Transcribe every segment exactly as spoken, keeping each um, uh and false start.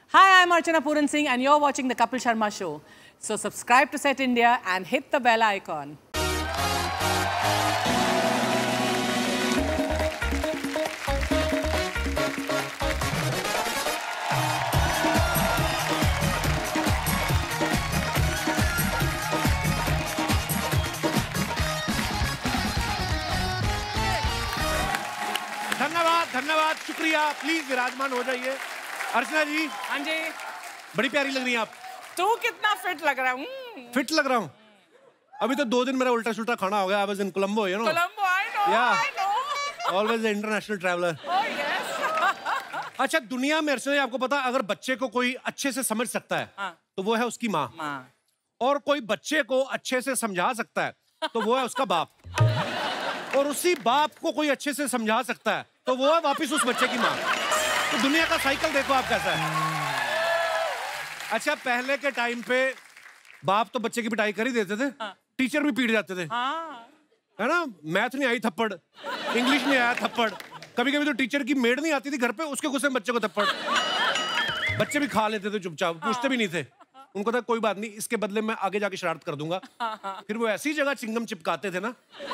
Hi, I'm Archana Puran Singh and you're watching the Kapil Sharma show. So subscribe to Set India and hit the bell icon. धन्यवाद धन्यवाद शुक्रिया। Please विराजमान हो जाइए। अर्चना जी। हाँ जी। बड़ी प्यारी लग रही हैं आप। तू कितना फिट लग रहा है? फिट लग रहा हूँ। अभी तो दो दिन मेरा उल्टा सुल्टा खाना हो गया। I was in Colombo, you know. Colombo, I know, yeah. I know. Always an international traveler. Oh yes. अच्छा, दुनिया में अर्चना जी आपको पता, अगर बच्चे को कोई अच्छे से समझ सकता है हाँ. तो वो है उसकी माँ। माँ। और कोई बच्चे को अच्छे से समझा सकता है तो वो है उसका बाप। और उसी बाप को कोई अच्छे से समझा सकता है तो वो है वापिस उस बच्चे की माँ। तो दुनिया का साइकिल देखो आप कैसा है। अच्छा, पहले के टाइम पे बाप तो बच्चे की पिटाई कर ही देते थे। हाँ। टीचर भी पीट जाते थे। हाँ। है ना, मैथ नहीं आई थप्पड़, इंग्लिश नहीं आया थप्पड़, कभी कभी तो टीचर की मेड नहीं आती थी घर पे, उसके गुस्से में बच्चे को थप्पड़। बच्चे भी खा लेते थे चुपचाप, पूछते भी नहीं थे। उनको था कोई बात नहीं, इसके बदले मैं आगे जाके शरारत कर दूंगा। फिर वो ऐसी जगह चिंगम चिपकाते थे ना,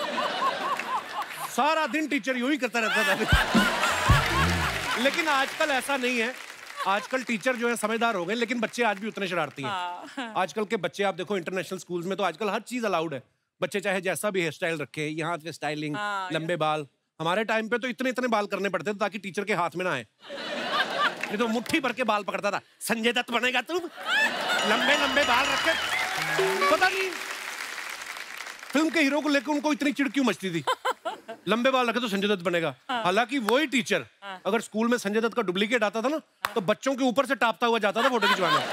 सारा दिन टीचर यूं ही करता रहता था। लेकिन आजकल ऐसा नहीं है। आजकल टीचर जो है समझदार हो गए, लेकिन बच्चे आज भी उतने शरारती हैं। आजकल के बच्चे आप देखो इंटरनेशनल स्कूल्स में तो आजकल हर चीज अलाउड है। बच्चे चाहे जैसा भी हेयर स्टाइल रखे, यहाँ पे स्टाइलिंग, लंबे बाल। हमारे टाइम पे तो इतने इतने बाल करने पड़ते थे ताकि टीचर के हाथ में ना आए। ये तो मुट्ठी भर के बाल पकड़ता था। संजय दत्त बनेगा तू, लंबे लंबे बाल रखे। पता नहीं फिल्म के हीरो को लेकर उनको इतनी चिढ़ क्यों मचती थी। लंबे बाल रखे तो संजय दत्त बनेगा। हालांकि वही टीचर अगर स्कूल में संजय दत्त का डुप्लीकेट आता था ना तो बच्चों के ऊपर से टापता हुआ जाता था फोटो खिंचवाने।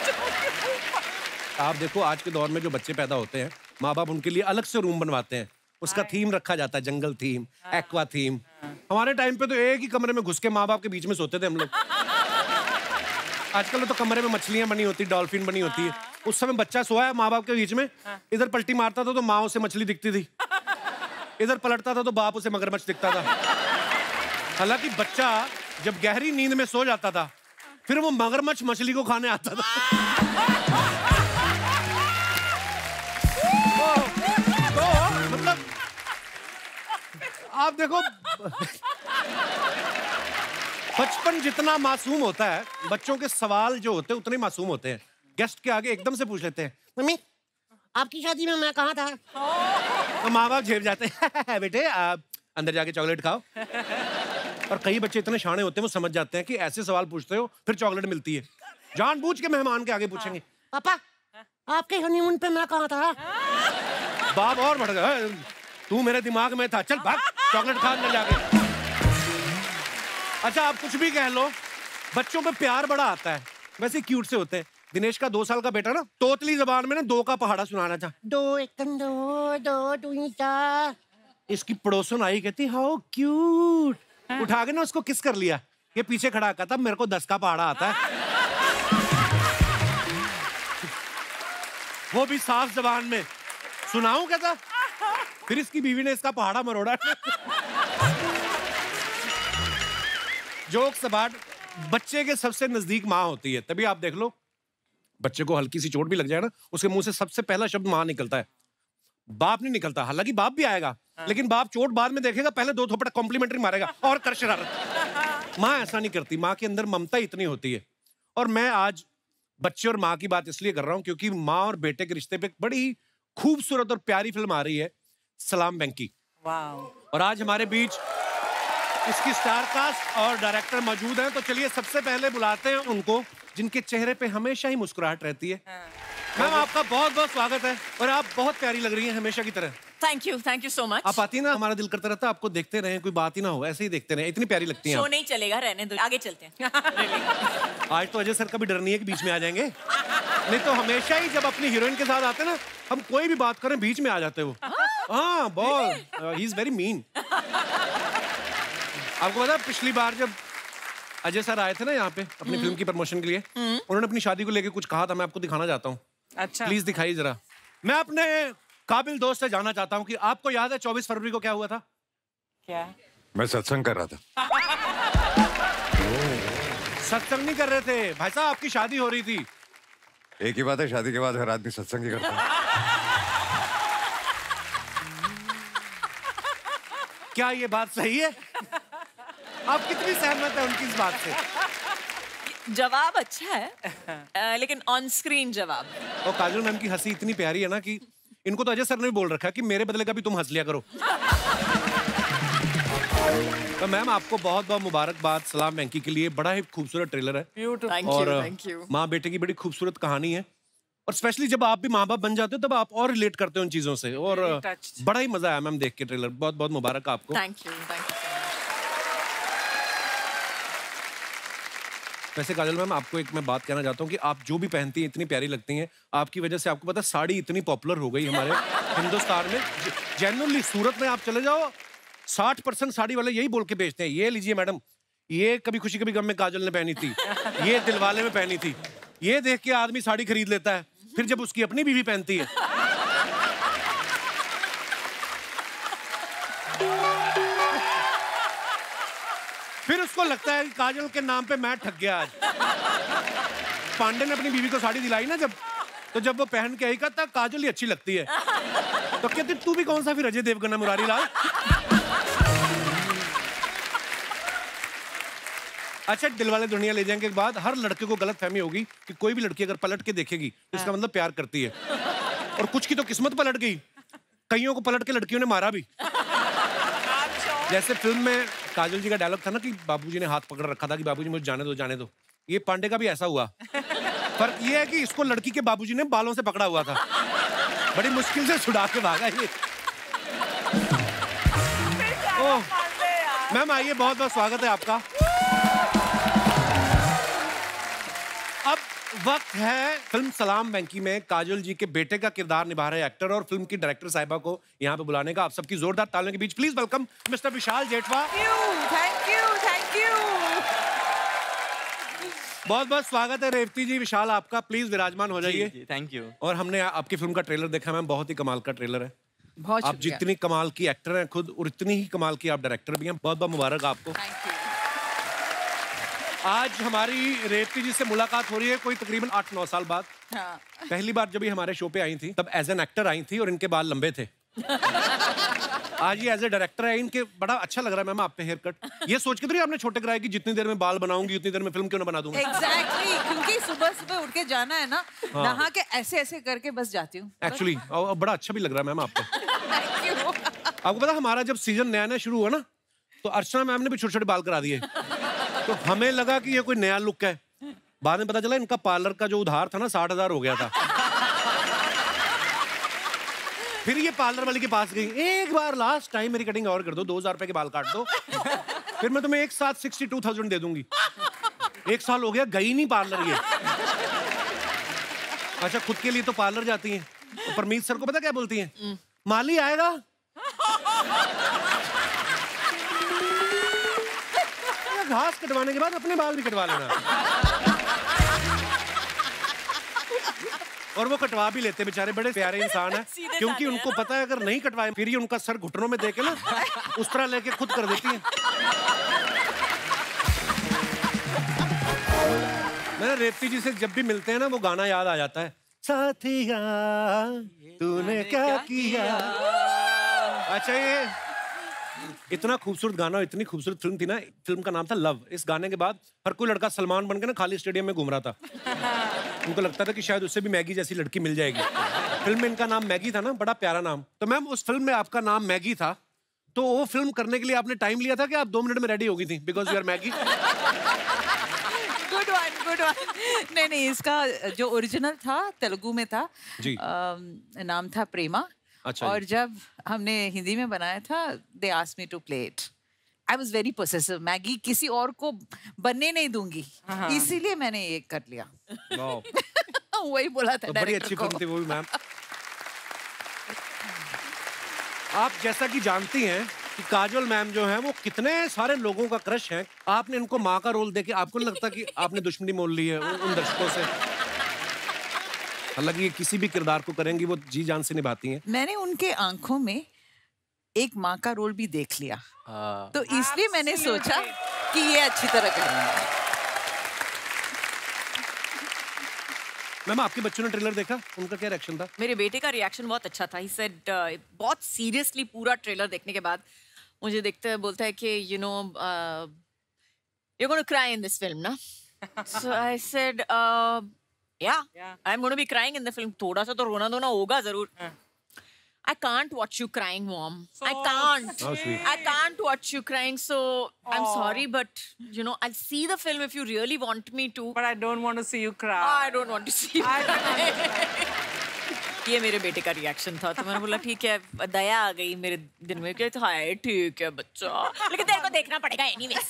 आप देखो आज के दौर में जो बच्चे पैदा होते हैं, माँ बाप उनके लिए अलग से रूम बनवाते हैं। उसका थीम रखा जाता है, जंगल थीम, एक्वा थीम। हमारे टाइम पे तो एक ही कमरे में घुस के माँ बाप के बीच में सोते थे हम लोग। आजकल तो कमरे में मछलियां बनी होती, डॉल्फिन बनी होती है। उस समय बच्चा सोया है माँ बाप के बीच में, इधर पलटी मारता था तो माँ उसे मछली दिखती थी, इधर पलटता था तो बाप उसे मगरमच्छ दिखता था। हालांकि बच्चा जब गहरी नींद में सो जाता था फिर वो मगरमच्छ मछली को खाने आता था। तो, तो मतलब आप देखो बचपन जितना मासूम होता है, बच्चों के सवाल जो होते हैं उतने मासूम होते हैं। गेस्ट के आगे एकदम से पूछ लेते हैं, मम्मी आपकी शादी में मैं कहाँ था? तो माँ बाप झेप जाते हैं, बेटे आप अंदर जाके चॉकलेट खाओ। और कई बच्चे इतने शाणे होते हैं वो समझ जाते हैं कि ऐसे सवाल पूछते हो फिर चॉकलेट मिलती है। जानबूझ के मेहमान के आगे पूछेंगे, पापा आपके हनीमून पे मैं कहाँ था? बाप और बढ़ गया, तू मेरे दिमाग में था, चल भाग चॉकलेट खा अंदर जाके। अच्छा, आप कुछ भी कह लो, बच्चों पे प्यार बड़ा आता है, वैसे क्यूट से होते हैं। दिनेश का दो साल का बेटा ना तोतली जबान में ना दो का पहाड़ा सुनाना था। दो एकम दो दो टू चार। इसकी पड़ोसन आई, कहती हाउ क्यूट, उठा के ना उसको किस कर लिया। ये पीछे खड़ा कहता मेरे को दस का पहाड़ा आता है। वो भी साफ जबान में, सुनाऊं कहता। फिर इसकी बीवी ने इसका पहाड़ा मरोड़ा। जोक्स अबाउट, बच्चे के सबसे नजदीक माँ होती है। तभी आप देख लो बच्चे को हल्की सी चोट भी लग जाए ना, उसके मुंह से सबसे पहला शब्द माँ निकलता है, बाप नहीं निकलता। हालांकि बाप भी आएगा, लेकिन बाप चोट बाद में देखेगा, पहले दो थोपड़ा कॉम्प्लीमेंट्री मारेगा और कर शरारत। माँ ऐसा नहीं करती, माँ के अंदर ममता इतनी होती है। और मैं आज बच्चे और माँ की बात इसलिए कर रहा हूं क्योंकि माँ और बेटे के रिश्ते पे बड़ी खूबसूरत और प्यारी फिल्म आ रही है, सलाम वेंकी। और आज हमारे बीच इसकी स्टार कास्ट और डायरेक्टर मौजूद हैं, तो चलिए सबसे पहले बुलाते हैं उनको जिनके चेहरे पे हमेशा ही मुस्कुराहट रहती है। मैम आपका बहुत बहुत स्वागत है और आप बहुत प्यारी लग रही हैं हमेशा की तरह। Thank you, thank you so much. आप आती ना, हमारा दिल करता रहता आपको देखते रहें, कोई बात ही ना हो, ऐसे ही देखते रहें, इतनी प्यारी लगती हैं। शो नहीं चलेगा, रहने दो, आगे चलते हैं। आज तो अजय सर का भी डर नहीं है कि बीच में आ जाएंगे, नहीं तो हमेशा ही जब अपनी हीरोइन के साथ आते ना, हम कोई भी बात करें बीच में आ जाते वो। हाँ बहुत, ही इज वेरी मीन। आपको पता पिछली बार जब अजय सर आए थे ना यहाँ पे अपनी फिल्म की प्रमोशन के लिए, उन्होंने अपनी शादी को लेके कुछ कहा था, मैं आपको दिखाना चाहता हूँ। अच्छा, प्लीज दिखाइए जरा। मैं अपने काबिल दोस्त से जानना चाहता हूँ कि आपको याद है चौबीस फरवरी को क्या हुआ था? क्या? मैं सत्संग कर रहा था। सत्संग नहीं कर रहे थे भाई साहब, आपकी शादी हो रही थी। एक ही बात है, शादी के बाद हर आदमी सत्संग ही करता है। क्या ये बात सही है? आप कितनी सहमत है उनकी इस बात से? जवाब अच्छा है, आ, लेकिन ऑन स्क्रीन जवाब। और काजल मैम की हंसी इतनी प्यारी है ना कि इनको तो अजय सर ने भी बोल रखा है कि मेरे बदले का भी तुम हंस लिया करो। तो मैम आपको बहुत बहुत मुबारकबाद सलाम वेंकी के लिए। बड़ा ही खूबसूरत ट्रेलर है Thank और you, thank you. माँ बेटे की बड़ी खूबसूरत कहानी है और स्पेशली जब आप भी माँ बाप बन जाते हो तब आप और रिलेट करते हो उन चीजों से और बड़ा ही मजा आया मैम देख के ट्रेलर। बहुत बहुत मुबारक आपको। Thank you, thank you. वैसे काजल मैम आपको एक मैं बात कहना चाहता हूँ कि आप जो भी पहनती हैं इतनी प्यारी लगती हैं। आपकी वजह से आपको पता है साड़ी इतनी पॉपुलर हो गई हमारे हिंदुस्तान में। जेन्युइनली सूरत में आप चले जाओ साठ परसेंट साड़ी वाले यही बोल के बेचते हैं, ये लीजिए मैडम, ये कभी खुशी कभी गम में काजल ने पहनी थी, ये दिलवाले में पहनी थी। ये देख के आदमी साड़ी खरीद लेता है, फिर जब उसकी अपनी बीवी पहनती है फिर उसको लगता है कि काजल के नाम पे मैं ठग गया आज। पांडे ने अपनी बीवी को साड़ी दिलाई ना जब, तो जब वो पहन के आई कहता काजल ही अच्छी लगती है, तो कहते तू भी कौन सा फिर अजय देवगन है मुरारी लाल। अच्छा दिलवाले दुनिया ले जाएंगे के बाद हर लड़के को गलत फहमी होगी कि कोई भी लड़की अगर पलट के देखेगी तो इसका मतलब प्यार करती है, और कुछ की तो किस्मत पलट गई, कईयों को पलट के लड़कियों ने मारा भी। जैसे फिल्म में काजल जी का डायलॉग था ना कि बाबूजी ने हाथ पकड़ रखा था कि बाबूजी मुझे जाने दो जाने दो, ये पांडे का भी ऐसा हुआ। फर्क ये है कि इसको लड़की के बाबूजी ने बालों से पकड़ा हुआ था, बड़ी मुश्किल से छुड़ा के भागा ये। ओह मैम आइए, बहुत बहुत स्वागत है आपका। अब वक्त है फिल्म सलाम वेंकी में काजल जी के बेटे का किरदार निभा रहे एक्टर और फिल्म की डायरेक्टर साहिबा को यहाँ पे बुलाने का। आप सबकी जोरदार तालियों के बीच please welcome mister Vishal Jethwa. Thank you, thank you. बहुत बहुत स्वागत है रेवती जी। विशाल आपका प्लीज विराजमान हो जाइए। Thank you. और हमने आपकी फिल्म का ट्रेलर देखा मैम, बहुत ही कमाल का ट्रेलर है। बहुत आप जितनी कमाल की एक्टर हैं खुद और इतनी ही कमाल की आप डायरेक्टर भी हैं। बहुत बहुत मुबारक आपको। Thank you. आज हमारी रेवती जी से मुलाकात हो रही है कोई तकरीबन आठ नौ साल बाद। हाँ। पहली बार जब ये हमारे शो पे आई थी तब एज एन एक्टर आई थी और इनके बाल लंबे थे। आज ये एज ए डायरेक्टर है, इनके बड़ा अच्छा लग रहा है मैम आप पे हेयर कट। ये सोच के तो नहीं आपने छोटे कराए कि जितनी देर में बाल बनाऊंगी उतनी देर में फिल्म क्यों ना बना दूंगा। एग्जैक्टली exactly, क्योंकि सुबह सुबह उठ के जाना है ना, हाँ। नहा के ऐसे ऐसे करके बस जाती हूँ। एक्चुअली बड़ा अच्छा भी लग रहा है मैम आप पे। Thank you. आपको पता हमारा जब सीजन नया नया शुरू हुआ ना तो अर्चना मैम ने भी छोटे छोटे बाल करा दिए, तो हमें लगा कि ये कोई नया लुक है। बाद में पता चला इनका पार्लर का जो उधार था ना साठ हजार हो गया था। फिर ये पार्लर वाले के पास गई, एक बार लास्ट टाइम मेरी कटिंग और कर दो, दो हजार रुपए के बाल काट दो, फिर मैं तुम्हें एक साथ सिक्सटी टू थाउजेंड दे दूंगी। एक साल हो गया गई नहीं पार्लर ये। अच्छा खुद के लिए तो पार्लर जाती हैं, तो परमीत सर को पता क्या बोलती हैं, माली आएगा। घास कटवाने के बाद अपने बाल भी कटवा लेना। और वो कटवा भी लेते बेचारे, बड़े प्यारे इंसान है, क्योंकि उनको पता है अगर नहीं कटवाए फिर ये उनका सर घुटनों में देके ना उस तरह लेके खुद कर देती है। मैंने रेवती जी से जब भी मिलते हैं ना वो गाना याद आ जाता है, साथिया तूने क्या किया। अच्छा ये इतना खूबसूरत गाना, इतनी खूबसूरत फिल्म थी ना, फिल्म का नाम था लव। इस गाने के बाद हर कोई लड़का सलमान बन के ना खाली स्टेडियम में घूम रहा था। उनको लगता था कि शायद उससे भी मैगी जैसी लड़की मिल जाएगी। फिल्म में इनका नाम मैगी था ना, बड़ा प्यारा नाम। तो मैम उस फिल्म में आपका नाम मैगी था, तो वो फिल्म करने के लिए आपने टाइम लिया था कि आप दो मिनट में रेडी हो गई थी because you are Maggie? Good one, good one. नहीं नहीं, इसका जो ओरिजिनल था तेलुगु में था जी। आ, नाम था प्रेमा। अच्छा। और जब हमने हिंदी में बनाया था they asked me to play it. I was very possessive, Maggie किसी और को बनने नहीं दूंगी, इसीलिए मैंने ये कर लिया। वही बोला था। तो बड़ी अच्छी फिल्म थी वो भी मैम। आप जैसा कि जानती हैं कि काजोल मैम जो है वो कितने सारे लोगों का क्रश है। आपने इनको माँ का रोल देके आपको नहीं लगता कि आपने दुश्मनी मोल ली है उन दर्शकों से? हालांकि ये किसी भी किरदार को करेंगी वो जी जान से निभाती हैं। मैंने उनके आंखों में एक माँ का रोल भी देख लिया, तो इसलिए मैंने सोचा कि ये अच्छी तरह करना है। मैम आपके बच्चों ने ट्रेलर देखा, उनका क्या रिएक्शन था? मेरे बेटे का रिएक्शन बहुत अच्छा था. He said, uh, बहुत सीरियसली पूरा ट्रेलर देखने के बाद मुझे देखते हुए बोलता है कि you know uh, you're going to cry in this film, ना? So I said, uh, yeah, yeah, I'm going to be crying in the film. थोड़ा सा तो रोना धोना होगा जरूर. I can't watch you crying, Mom. So I can't. How sweet. I can't watch you crying. So I'm Aww. sorry, but you know, I'll see the film if you really want me to. But I don't want to see you cry. I don't want to see you cry. ये मेरे बेटे का reaction था, तो मैंने बोला ठीक है, दया आ गई मेरे दिन में कि हाय ठीक है बच्चा, लेकिन तेरे को देखना पड़ेगा एनीवेज.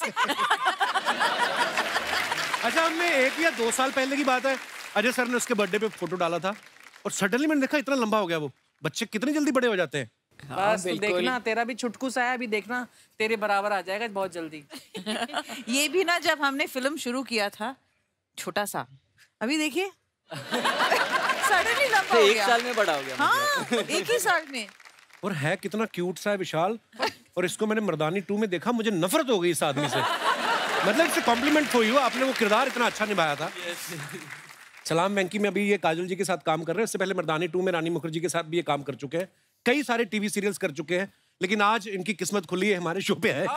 अच्छा, हमने एक या दो साल पहले की बात है, अजय सर ने उसके बर्थडे पे फोटो डाला था और सडनली मैंने देखा इतना लंबा हो गया वो. बच्चे कितनी जल्दी बड़े हो जाते हैं. बस देखना, तेरा भी छुटकू सा है, अभी देखना तेरे बराबर आ जाएगा बहुत जल्दी. ये भी ना, जब हमने फिल्म शुरू किया था छोटा सा, अभी देखिए सडनली लंबा हो गया. एक साल में बड़ा हो गया. हाँ, एक ही साल में. और है कितना क्यूट सा है विशाल. और इसको मैंने मर्दानी टू में देखा, मुझे नफरत हो गई इस आदमी से. मतलब इससे कॉम्प्लीमेंट फॉर यू, आपने वो किरदार इतना अच्छा निभाया था. सलाम वेंकी में अभी ये काजोल जी के साथ काम कर रहे हैं. इससे पहले मर्दानी टू में रानी मुखर्जी के साथ भी ये काम कर चुके हैं. कई सारे टीवी सीरियल्स कर चुके हैं, लेकिन आज इनकी किस्मत खुली है, हमारे शो पे है.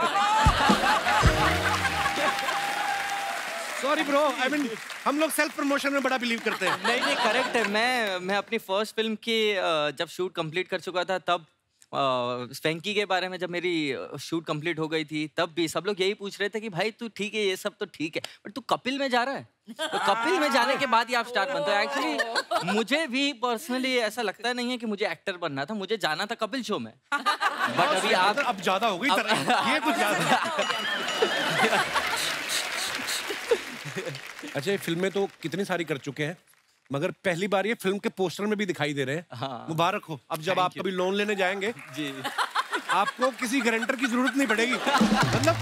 सॉरी ब्रो, आई मीन हम लोग सेल्फ प्रमोशन में बड़ा बिलीव करते हैं. नहीं नहीं करेक्ट है. मैं मैं अपनी फर्स्ट फिल्म की जब शूट कंप्लीट कर चुका था, तब वेंकी के बारे में जब मेरी शूट कंप्लीट हो गई थी, तब भी सब लोग यही पूछ रहे थे कि भाई तू ठीक है, ये सब तो ठीक है, बट तू कपिल में जा रहा है. तो कपिल में जाने के बाद ही आप स्टार बनते हो. एक्चुअली मुझे भी पर्सनली ऐसा लगता नहीं है कि मुझे एक्टर बनना था, मुझे जाना था कपिल शो में. बट अभी आप अब ज्यादा हो गई तरह, ये कुछ ज्यादा. अच्छा, ये फिल्में तो कितनी सारी कर चुके हैं, मगर पहली बार ये फिल्म के पोस्टर में भी दिखाई दे रहे हैं. हाँ. मुबारक हो. अब जब आप कभी लोन लेने जाएंगे जी, आपको किसी गारंटर की जरूरत नहीं पड़ेगी. मतलब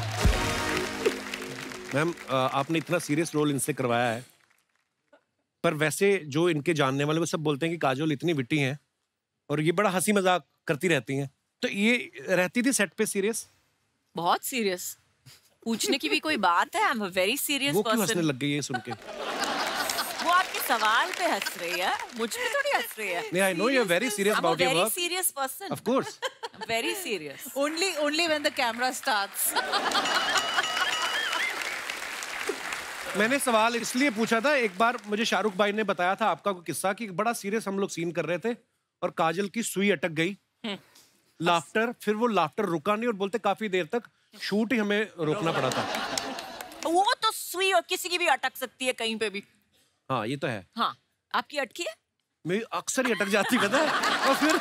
मैम, आपने इतना सीरियस रोल इनसे करवाया है, पर वैसे जो इनके जानने वाले वो सब बोलते हैं कि काजोल इतनी विट्टी हैं और ये बड़ा हंसी मजाक करती रहती हैं. तो ये रहती थी सेट पे सीरियस? बहुत सीरियस. पूछने की भी कोई बात है. I am a very serious person. वो क्यों हंसने लग गई है सुन के? वो आपके सवाल पे हंस रही है, मुझ पे थोड़ी हंस रही है. नहीं, I know you are very serious about your work. Very serious person. Of course. Very serious. Only only when the camera starts. मैंने सवाल इसलिए पूछा था, एक बार मुझे शाहरुख भाई ने बताया था आपका कोई किस्सा कि बड़ा सीरियस हम लोग सीन कर रहे थे और काजल की सुई अटक गई. लाफ्टर, फिर वो लाफ्टर रुका नहीं और बोलते काफी देर तक शूट ही हमें रोकना पड़ा था. वो तो सुई और किसी की भी अटक सकती है कहीं पे भी. हाँ, ये तो है. हाँ, आपकी अटकी है? मेरी अक्सर ही अटक जाती, पता है. और फिर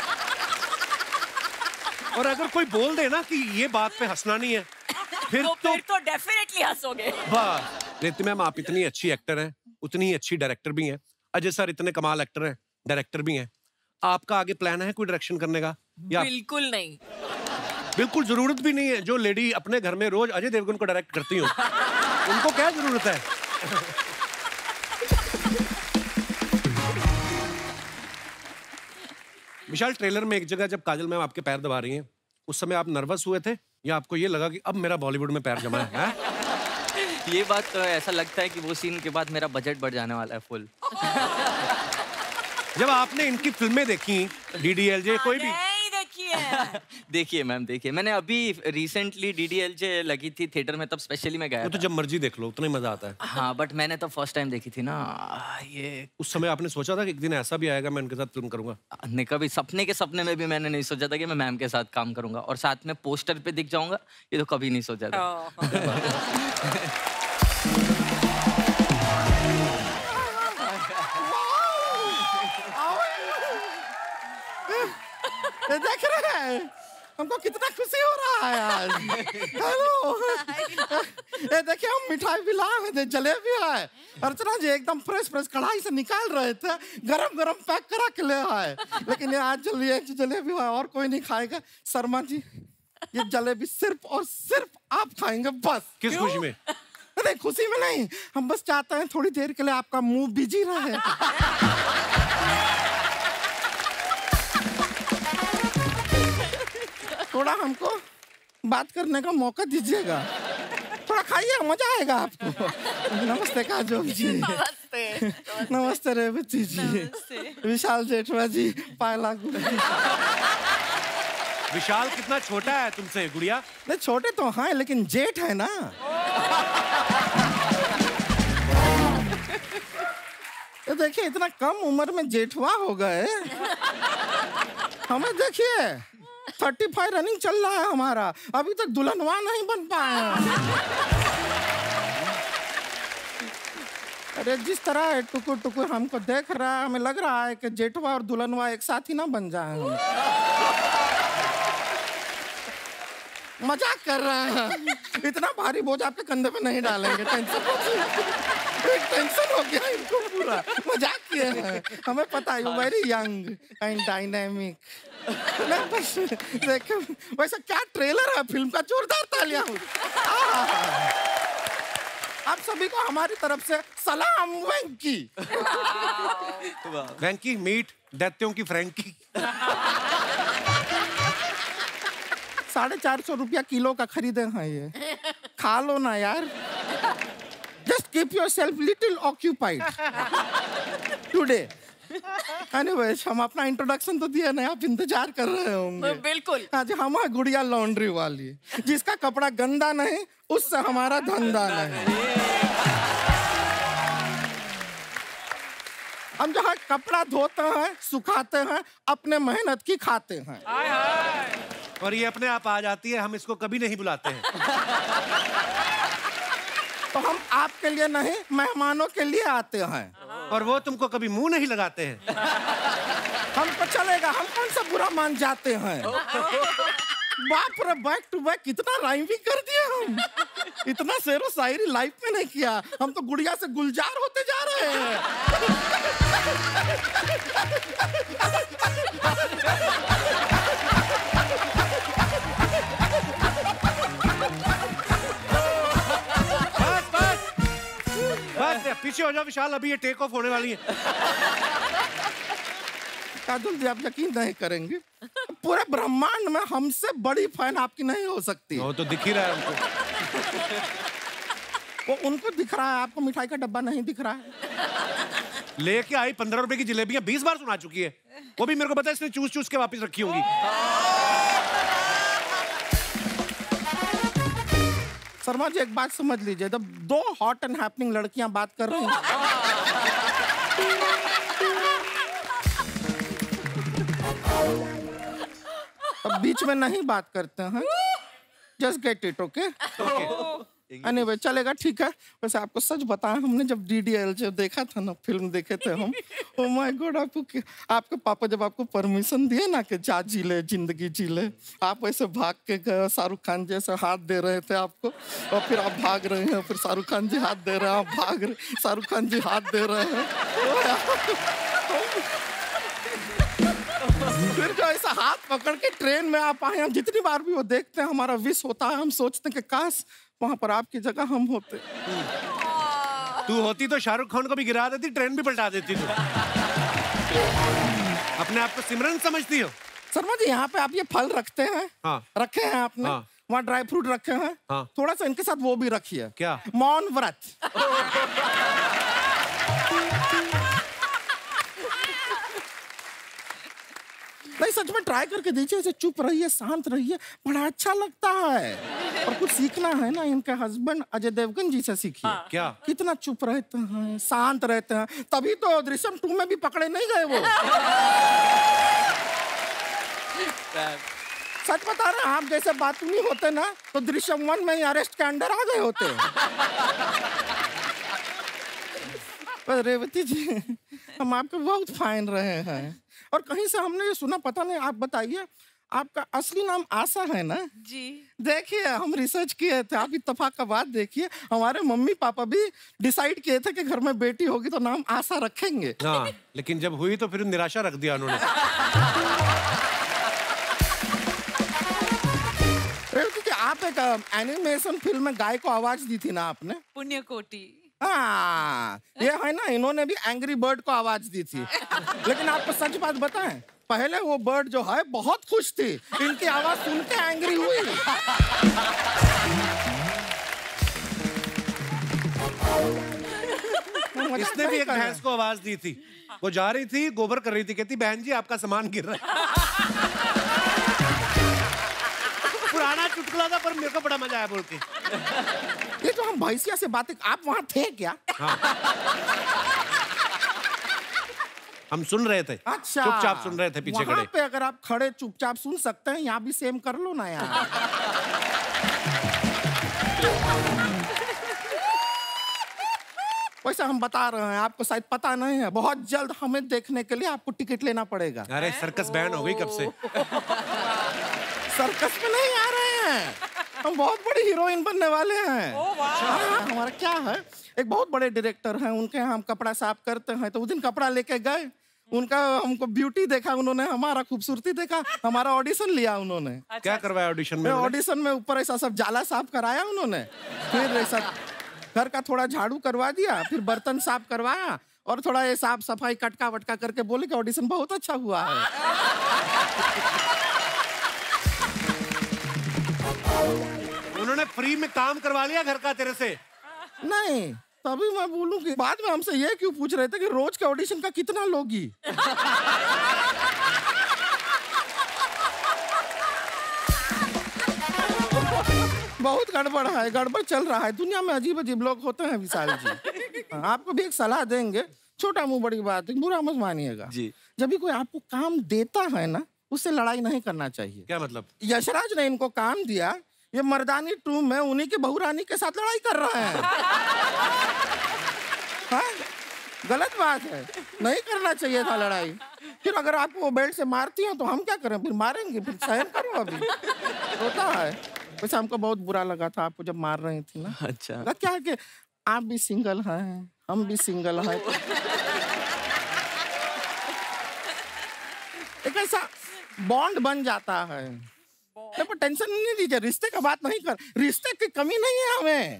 और अगर कोई बोल दे ना कि ये बात पे हंसना नहीं है, फिर तो तो फिर तो डेफिनेटली हंसोगे. वाह. रेती मैम, आप इतनी अच्छी एक्टर हैं, उतनी ही अच्छी डायरेक्टर भी हैं. अजय सर इतने कमाल एक्टर हैं, डायरेक्टर भी हैं. आपका आगे प्लान है कोई डायरेक्शन करने का? या बिल्कुल नहीं. बिल्कुल जरूरत भी नहीं है. जो लेडी अपने घर में रोज अजय देवगन को डायरेक्ट करती हो, उनको क्या जरूरत है? विशाल, ट्रेलर में एक जगह जब काजल मैम आपके पैर दबा रही हैं, उस समय आप नर्वस हुए थे या आपको ये लगा कि अब मेरा बॉलीवुड में पैर जमा है? ये बात तो ऐसा लगता है कि वो सीन के बाद मेरा बजट बढ़ जाने वाला है फुल. जब आपने इनकी फिल्में देखी, डी डी एल जे, कोई भी देखिए मैम, देखिए मैंने अभी recently D D L J लगी थी थिएटर में, तब स्पेशली मैं गया वो तो जब मर्जी देख लो, उतना ही मजा आता है. हाँ, बट मैंने तो फर्स्ट टाइम देखी थी ना ये. उस समय आपने सोचा था कि एक दिन ऐसा भी आएगा मैं इनके साथ फिल्म करूंगा? नहीं, कभी सपने के सपने में भी मैंने नहीं सोचा था कि मैं मैम के साथ काम करूंगा और साथ में पोस्टर पे दिख जाऊंगा. ये तो कभी नहीं सोचा था. ये देख रहे हैं, हमको कितना खुशी हो रहा है आज. हेलो, ये देखिए हम मिठाई भी लाए हुए थे, जलेबी है. अर्चना जी एकदम फ्रेश फ्रेश कढ़ाई से निकाल रहे थे, गरम गरम पैक करा के ले आए. लेकिन ये आज जो लिए जलेबी है और कोई नहीं खाएगा. शर्मा जी, ये जलेबी सिर्फ और सिर्फ आप खाएंगे बस. किस खुशी में? नहीं, खुशी में नहीं, हम बस चाहते हैं थोड़ी देर के लिए आपका मुंह बिजी रहे. थोड़ा हमको बात करने का मौका दीजिएगा. थोड़ा खाइए, मजा आएगा आपको. नमस्ते काजोल जी. नमस्ते नमस्ते रेवती जी, विशाल जेठवा जी, पायला विशाल कितना छोटा है तुमसे गुड़िया? नहीं छोटे तो हैं लेकिन जेठ है ना। ये देखिए इतना कम उम्र में जेठवा हो गए। हमें देखिए थर्टी फाइव रनिंग चल रहा है हमारा, अभी तक दुल्हनवा नहीं बन पाया। अरे जिस तरह टुकुर टुकुर हमको देख रहा है, हमें लग रहा है कि जेठवा और दुल्हनवा एक साथ ही ना बन जाए। मजाक कर रहे हैं, इतना भारी बोझ आपके कंधे पे नहीं डालेंगे। टेंशन हो गया, एक टेंशन हो गया इनको पूरा। मजाक किए हैं, हमें पता है you very young and dynamic. देखो वैसे क्या ट्रेलर है फिल्म का, जोरदार तालियां। आप सभी को हमारी तरफ से सलाम वेंकी। वेंकी मीट दैत्यों की फ्रैंकी। साढ़े चार सौ रुपया किलो का खरीदे हैं ये, खा लो ना यार। Just keep yourself little occupied today. Anyways हम अपना इंट्रोडक्शन तो दिया नहीं, आप इंतजार कर रहे होंगे। बिल्कुल। आज हम है गुड़िया लॉन्ड्री वाली, जिसका कपड़ा गंदा नहीं उससे हमारा धंधा नहीं। हम जो है कपड़ा धोते हैं, सुखाते हैं, अपने मेहनत की खाते हैं। आय हाय। और ये अपने आप आ जाती है, हम इसको कभी नहीं बुलाते हैं। तो हम आपके लिए नहीं मेहमानों के लिए आते हैं। और वो तुमको कभी मुंह नहीं लगाते हैं। हमको चलेगा, हम कौन सा बुरा मान जाते हैं। बाप रे, बैक टू बैक कितना राइम भी कर दिया हम। इतना शेरो शायरी लाइफ में नहीं किया। हम तो गुड़िया से गुलजार होते जा रहे हैं। पीछे हो जाओ विशाल, अभी ये टेक ऑफ होने वाली है। काजोल जी आप यकीन नहीं करेंगे, पूरे ब्रह्मांड में हमसे बड़ी फैन आपकी नहीं हो सकती। वो तो दिख ही रहा है हमको। वो उनको दिख रहा है, आपको मिठाई का डब्बा नहीं दिख रहा है। लेके आई पंद्रह रुपए की जलेबियां बीस बार सुना चुकी है। वो भी मेरे को पता है, इसने चूस चूस के वापस रखी होंगी। शर्मा जी एक बात समझ लीजिए, जब दो हॉट एंड हैपनिंग लड़कियां बात कर रही हैं, अब बीच में नहीं बात करते हैं। Just get it, okay? Anyway चलेगा, ठीक है। वैसे आपको सच बताएं, हमने जब डी डी एल जो देखा था ना, फिल्म देखे थे हम, ओ माय गॉड, आपको आपके पापा जब आपको परमिशन दिए ना कि जा जी ले, जिंदगी जी ले, आप वैसे भाग के गए, शाहरुख खान जैसे हाथ दे रहे थे आपको, और फिर आप भाग रहे हैं, फिर शाहरुख खान जी हाथ दे रहे हैं, आप भाग रहे, शाहरुख खान जी हाथ दे रहे हैं। फिर जो ऐसा हाथ पकड़ के ट्रेन में आप आए, हम जितनी बार भी वो देखते हैं हमारा विश होता है, हम सोचते हैं कि काश वहां पर आपकी जगह हम होते। तू होती तो शाहरुख खान को भी गिरा देती, ट्रेन भी पलटा देती तू। अपने आप को सिमरन समझती हो? शर्मा जी यहाँ पे आप ये फल रखते हैं, हाँ। रखे हैं आपने, हाँ। वहाँ ड्राई फ्रूट रखे हैं, हाँ। थोड़ा सा इनके साथ वो भी रखिए। क्या? मौन व्रत। नहीं सच में ट्राई करके देखिए, ऐसे चुप रहिए, शांत रहिए, बड़ा अच्छा लगता है। और कुछ सीखना है ना, इनके हस्बैंड अजय देवगन जी से सीखिए। हाँ। क्या? कितना चुप रहते हैं, शांत रहते हैं, तभी तो दृश्यम टू में भी पकड़े नहीं गए वो। सच बता रहे हैं, आप जैसे बातूनी होते ना तो दृश्यम वन में ही अरेस्ट के अंडर आ गए होते। पर रेवती जी हम आपको बहुत फाइन रहे हैं, और कहीं से हमने ये सुना, पता नहीं, आप बताइए, आपका असली नाम आशा है ना? जी। देखिए हम रिसर्च किए थे, आप इत्तेफाक का बात देखिए, हमारे मम्मी पापा भी डिसाइड किए थे कि घर में बेटी होगी तो नाम आशा रखेंगे। हाँ, लेकिन जब हुई तो फिर निराशा रख दिया उन्होंने। आप एक एनिमेशन फिल्म में गाय को आवाज दी थी ना आपने? पुण्यकोटि। हाँ, ये है ना, इन्होंने भी एंग्री बर्ड को आवाज दी थी। लेकिन आपको सच बात बताएं, पहले वो बर्ड जो है बहुत खुश थी, इनकी आवाज सुन के एंग्री हुई। मजाक इसने भी नहीं एक कर रहे भैंस को आवाज दी थी, वो जा रही थी गोबर कर रही थी, कहती बहन जी आपका सामान गिर रहा है। पुराना चुटकुला था पर मेरे को बड़ा मजा आया बोल के। ये तो हम भैंसिया से बातें, आप वहाँ थे क्या? हाँ। हम सुन रहे थे, अच्छा, चुपचाप सुन रहे थे पीछे खड़े। वहाँ पे अगर आप खड़े चुपचाप सुन सकते हैं, यहाँ भी सेम कर लो ना यार। वैसे हम बता रहे हैं, आपको शायद पता नहीं है, बहुत जल्द हमें देखने के लिए आपको टिकट लेना पड़ेगा। अरे सर्कस बैन हो गई कब से। सर्कस में नहीं आ रहे हैं, हम बहुत बड़ी हीरोइन बनने वाले हैं। हाँ, हमारा क्या है, एक बहुत बड़े डायरेक्टर हैं, उनके यहाँ हम कपड़ा साफ करते हैं, तो उस दिन कपड़ा लेके गए, उनका हमको ब्यूटी देखा उन्होंने, हमारा खूबसूरती देखा, हमारा ऑडिशन लिया उन्होंने। अच्छा, क्या करवाया ऑडिशन में? ऑडिशन में ऊपर ऐसा सब जाला साफ कराया उन्होंने, फिर ऐसा घर का थोड़ा झाड़ू करवा दिया, फिर बर्तन साफ करवाया और थोड़ा ये साफ सफाई कटका वटका करके बोले कि ऑडिशन बहुत अच्छा हुआ है। उन्होंने फ्री में काम करवा लिया घर का तेरे से? नहीं, तभी मैं बोलूं कि बाद में हमसे ये क्यों पूछ रहे थे कि रोज के ऑडिशन का कितना लोगी? बहुत गड़बड़ है, गड़बड़ चल रहा है दुनिया में, अजीब अजीब लोग होते हैं विशाल जी। आपको भी एक सलाह देंगे, छोटा मुंह बड़ी बात है, बुरा मत मानिएगा जी। जब भी कोई आपको काम देता है ना, उससे लड़ाई नहीं करना चाहिए। क्या मतलब? यशराज ने इनको काम दिया, ये मर्दानी टू में उन्हीं की बहुरानी के साथ लड़ाई कर रहे हैं। हाँ? गलत बात है, नहीं करना चाहिए था लड़ाई। फिर अगर आपको वो बेल्ट से मारती हो तो हम क्या करें? फिर मारेंगे, फिर सहन करो, अभी होता है। वैसे हमको बहुत बुरा लगा था आपको जब मार रही थी ना। अच्छा, क्या है कि आप भी सिंगल हैं, हम भी सिंगल हैं, एक ऐसा बॉन्ड बन जाता है। पर टेंशन नहीं लीजिए, रिश्ते का बात नहीं कर, रिश्ते की कमी नहीं है हमें।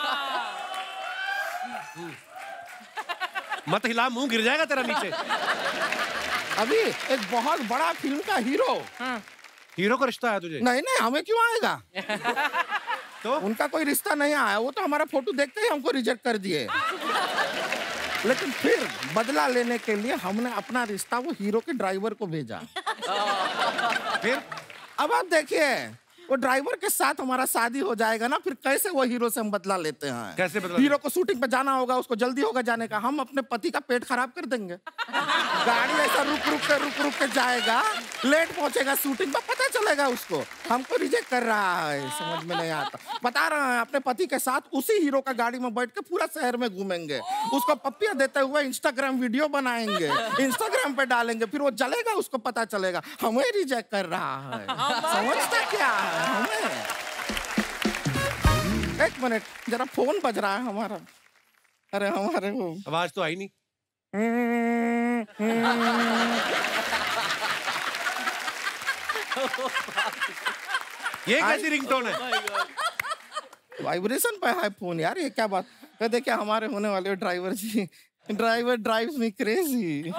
मत हिला, मुंह गिर जाएगा तेरा नीचे। अभी एक बहुत बड़ा फिल्म का हीरो, हाँ। हीरो का रिश्ता है तुझे? नहीं नहीं, हमें क्यों आएगा? तो उनका कोई रिश्ता नहीं आया, वो तो हमारा फोटो देखते ही हमको रिजेक्ट कर दिए। लेकिन फिर बदला लेने के लिए हमने अपना रिश्ता वो हीरो के ड्राइवर को भेजा। फिर अब आप देखिए, वो ड्राइवर के साथ हमारा शादी हो जाएगा ना, फिर कैसे वो हीरो से हम बदला लेते हैं? कैसे बदला? हीरो को शूटिंग पे जाना होगा, उसको जल्दी होगा जाने का, हम अपने पति का पेट खराब कर देंगे। गाड़ी ऐसा रुक रुक के रुक रुक के जाएगा, लेट पहुंचेगा शूटिंग में, पता चलेगा उसको, हमको रिजेक्ट कर रहा है, समझ में नहीं आता। बता रहे हैं, अपने पति के साथ उसी हीरो का गाड़ी में बैठ के पूरा शहर में घूमेंगे, उसको पप्पियां देते हुए इंस्टाग्राम वीडियो बनाएंगे, इंस्टाग्राम पे डालेंगे, फिर वो जलेगा, उसको पता चलेगा हमें रिजेक्ट कर रहा है। समझता क्या है हमें? एक मिनट, जरा फोन बज रहा है हमारा। अरे हमारे वो आवाज तो आई नहीं। ये कैसी रिंगटोन है? वाइब्रेशन पे है फोन यार, ये क्या बात? कहते क्या हमारे होने वाले ड्राइवर जी, driver drives me crazy.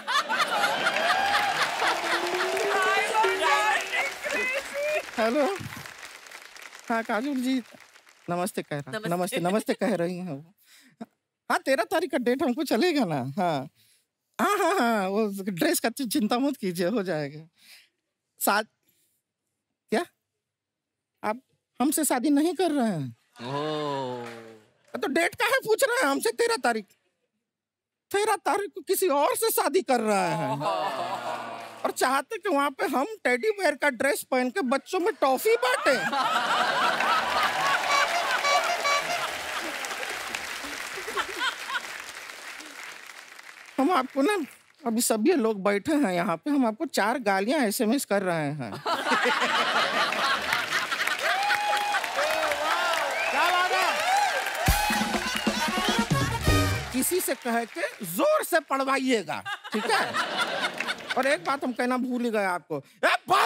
Hello, हाँ काजोल जी, नमस्ते कह रहा, नमस्ते नमस्ते कह रही हैं वो। हाँ, तेरह तारीख का डेट हमको चलेगा ना? हाँ हाँ हाँ हाँ, वो ड्रेस का चिंता मत कीजिए, हो जाएगा। साथ क्या आप हमसे शादी नहीं कर रहे हैं? ओह, तो डेट का है पूछ रहे हैं हमसे? तेरह तारीख तेरह तारीख को किसी और से शादी कर रहे हैं और चाहते कि वहां पे हम टेडी बेयर का ड्रेस पहन के बच्चों में टॉफी बांटे। हम आपको ना, अभी सभी लोग बैठे हैं यहाँ पे, हम आपको चार गालियां एसएमएस कर रहे हैं। किसी से कह के जोर से पढ़वाइएगा, ठीक है? और एक बात हम कहना भूल ही गए आपको, ए बाप!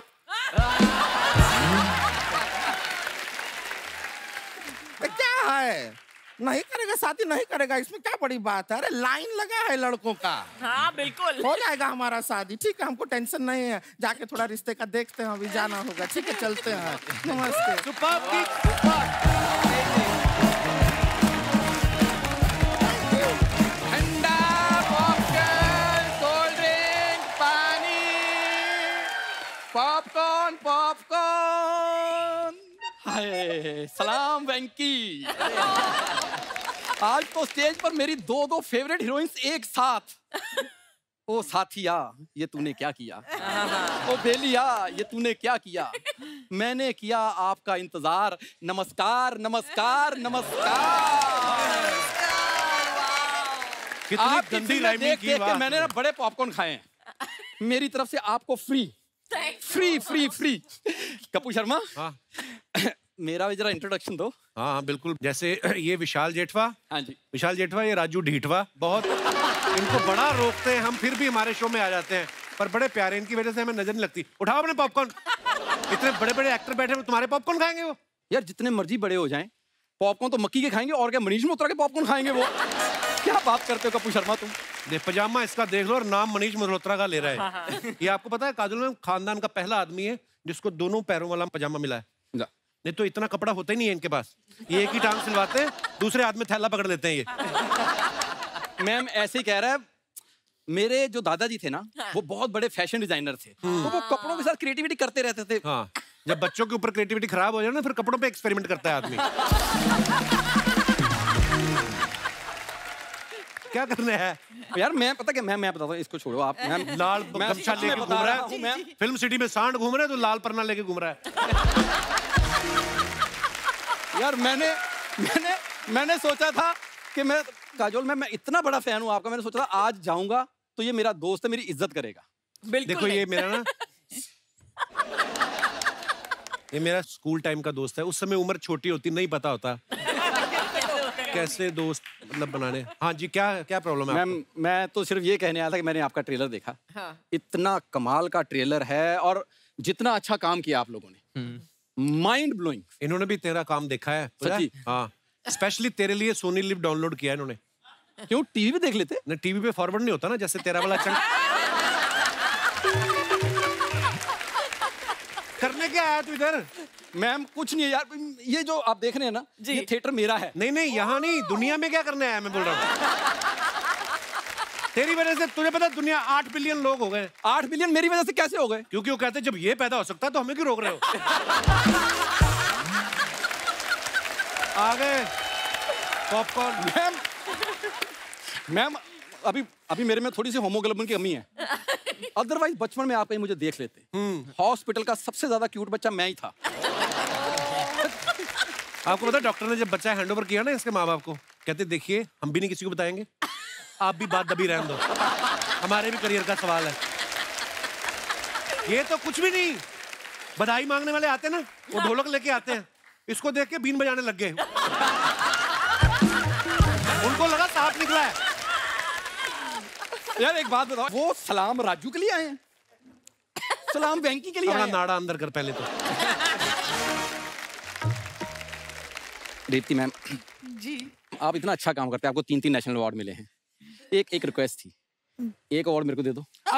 क्या है, नहीं करेगा शादी, नहीं करेगा, इसमें क्या बड़ी बात है? अरे लाइन लगा है लड़कों का। हाँ बिल्कुल, हो जाएगा हमारा शादी, ठीक है? हमको टेंशन नहीं है, जाके थोड़ा रिश्ते का देखते हैं, अभी जाना होगा, ठीक है? चलते हैं, नमस्ते। आज तो स्टेज पर मेरी दो दो फेवरेट हीरोइंस एक साथ। ओ साथिया, ये तूने क्या किया? ओ बेलिया, ये तूने क्या किया? मैंने किया आपका इंतजार। नमस्कार नमस्कार नमस्कार। कितनी आप गंदी देख राइमिंग की। देख के मैंने ना बड़े पॉपकॉर्न खाए हैं। मेरी तरफ से आपको free free free free. Kapoor Sharma, हाँ मेरा भी जरा इंट्रोडक्शन दो। हाँ हाँ बिल्कुल। जैसे ये विशाल जेठवा। हाँ जी। विशाल जेठवा, ये राजू ढीठवा। बहुत इनको बड़ा रोकते हैं हम, फिर भी हमारे शो में आ जाते हैं, पर बड़े प्यारे, इनकी वजह से हमें नजर नहीं लगती। उठाओ अपने पॉपकॉर्न। इतने बड़े बड़े एक्टर बैठे हैं, तुम्हारे पॉपकॉर्न खाएंगे वो? यार जितने मर्जी बड़े हो जाएं, पॉपकॉर्न तो मक्की के खाएंगे, और क्या मनीष मल्होत्रा के पॉपकॉर्न खाएंगे वो? क्या बात करते हो कपूर शर्मा तुम? दे पजामा इसका देख लो, और नाम मनीष मल्होत्रा का ले रहा है। ये आपको पता है काजोल में खानदान का पहला आदमी है जिसको दोनों पैरों वाला पजामा मिला है। नहीं तो इतना कपड़ा होता ही नहीं है इनके पास। ये एक ही टांग सिलवाते हैं, दूसरे हाथ में थैला पकड़ लेते हैं ये। मैम ऐसे ही कह रहा है, मेरे जो दादाजी थे ना, वो बहुत बड़े फैशन डिजाइनर थे, तो वो कपड़ों के साथ क्रिएटिविटी करते रहते थे। हाँ, जब बच्चों के ऊपर क्रिएटिविटी खराब हो जाए ना, फिर कपड़ों पे एक्सपेरिमेंट करता है आदमी। क्या करना है यार? मैं पता क्या, मैं मैं बताता हूँ, इसको छोड़ो आप। मैम लाल गमछा लेके घूम रहा है, मैम फिल्म सिटी में सांड घूम रहा है तो लाल परना लेके घूम रहा है। यार मैंने मैंने मैंने सोचा था कि मैं काजोल में मैं इतना बड़ा फैन हूँ आपका, मैंने सोचा था आज जाऊंगा तो ये मेरा दोस्त है, मेरी इज्जत करेगा। देखो ये मेरा ना ये मेरा स्कूल टाइम का दोस्त है। उस समय उम्र छोटी होती, नहीं पता होता कैसे दोस्त मतलब बनाने। हाँ जी, क्या क्या प्रॉब्लम है? मैम मैं तो सिर्फ ये कहने आया था कि मैंने आपका ट्रेलर देखा। हाँ। इतना कमाल का ट्रेलर है, और जितना अच्छा काम किया आप लोगों ने, माइंड ब्लोइंग। इन्होंने भी तेरा काम देखा है सच्ची? हाँ, स्पेशली तेरे लिए सोनी लिव डाउनलोड किया इन्होंने। क्यों, टीवी पे देख लेते? ना टीवी पे फॉरवर्ड नहीं होता ना, जैसे तेरा वाला चंग। करने क्या आया तू इधर? मैम कुछ नहीं है यार, ये जो आप देख रहे हैं ना, ये थिएटर मेरा है। नहीं नहीं, यहाँ नहीं, दुनिया में क्या करने आया मैं बोल रहा हूँ। तेरी वजह से, तुझे पता दुनिया आठ बिलियन लोग हो गए। आठ बिलियन मेरी वजह से कैसे हो गए? क्योंकि वो कहते जब ये पैदा हो सकता है तो हमें क्यों रोक रहे हो? आ गए पॉपकॉर्न। मैम मैम अभी अभी मेरे में थोड़ी सी होमोग्लोबिन की कमी है, अदरवाइज बचपन में आप कहीं मुझे देख लेते। हॉस्पिटल का सबसे ज्यादा क्यूट बच्चा मैं ही था। आपको पता डॉक्टर ने जब बच्चा हैंड ओवर किया ना इसके माँ बाप को, कहते देखिए हम भी नहीं किसी को बताएंगे, आप भी बात दबी रहने दो, हमारे भी करियर का सवाल है। ये तो कुछ भी नहीं, बधाई मांगने वाले आते ना, वो ढोलक लेके आते हैं, इसको देख के बीन बजाने लग गए। उनको लगा सांप निकला है। यार एक बात बताओ, वो सलाम राजू के लिए आए हैं, सलाम वेंकी के लिए आए अपना हैं? नाड़ा अंदर कर पहले तो। दीप्ति मैम जी, आप इतना अच्छा काम करते हैं, आपको तीन तीन नेशनल अवार्ड मिले हैं। एक एक रिक्वेस्ट थी, एक अवार्ड मेरे को दे दो। अब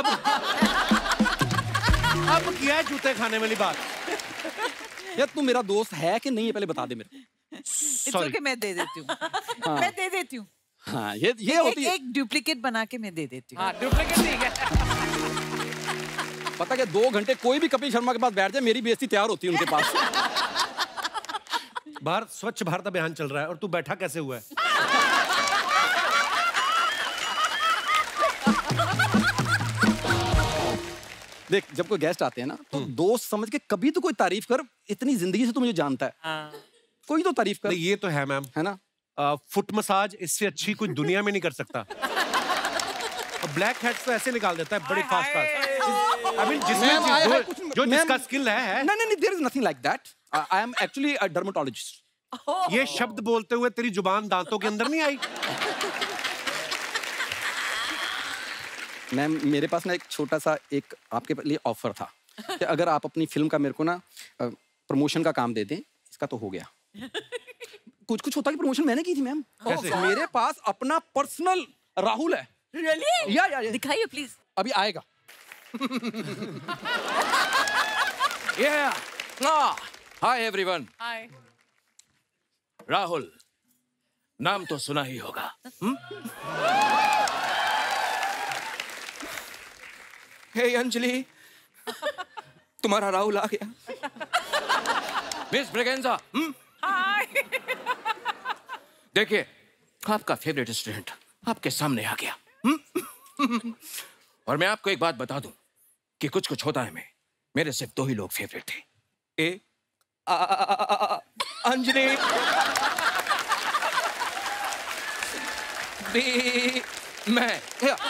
अब किया है जूते खाने वाली बात। यार तू मेरा दोस्त है कि नहीं है, पहले बता दे मेरे को। इट्स ओके, मैं दे देती हूँ। मैं दे देती हूँ। हाँ, ये ये एक, होती है। एक डुप्लीकेट बना के मैं दे देती हूँ। हाँ, डुप्लीकेट ठीक है। पता क्या, दो घंटे कोई भी कपिल शर्मा के पास बैठ जाए, मेरी बेइज्जती तैयार होती है उनके पास। बाहर स्वच्छ भारत अभियान चल रहा है और तू बैठा कैसे हुआ है? देख, जब कोई गेस्ट आते हैं ना, तो दोस्त समझ के कभी तो कोई तारीफ कर। इतनी जिंदगी से तू मुझे जानता है, हाँ। कोई तो तारीफ कर। ये तो है मैम, है ना? फुट मसाज इससे अच्छी कोई दुनिया में नहीं कर सकता। और ब्लैक हेड्स तो ऐसे निकाल देता है बड़े फास्ट फास्ट। आई मीन जिसमें मैम, I- I- जो, कुछ- जो मैम- जिसका स्किल है, है। नहीं नहीं नहीं, there is nothing like that. I am actually a dermatologist. ये शब्द बोलते हुए तेरी जुबान दांतों के अंदर नहीं आई? मैम मेरे पास ना एक छोटा सा एक आपके लिए ऑफर था कि अगर आप अपनी फिल्म का मेरे को ना प्रमोशन का काम दे दें, इसका तो हो गया। कुछ कुछ होता है कि प्रमोशन मैंने की थी मैम। कैसे? मेरे पास अपना पर्सनल राहुल है। Really? या या, या। दिखाइए प्लीज। अभी आएगा। Yeah. Ah. Hi everyone. हाय। राहुल, नाम तो सुना ही होगा। हे अंजलि, तुम्हारा राहुल आ गया। Miss Braganza, hmm? देखिए, आपका फेवरेट स्टूडेंट आपके सामने आ गया। और मैं आपको एक बात बता दूं कि कुछ कुछ होता है मैं मेरे सिर्फ दो ही लोग फेवरेट थे, ए आ, आ, आ, आ, आ, अंजलि, बी मैं।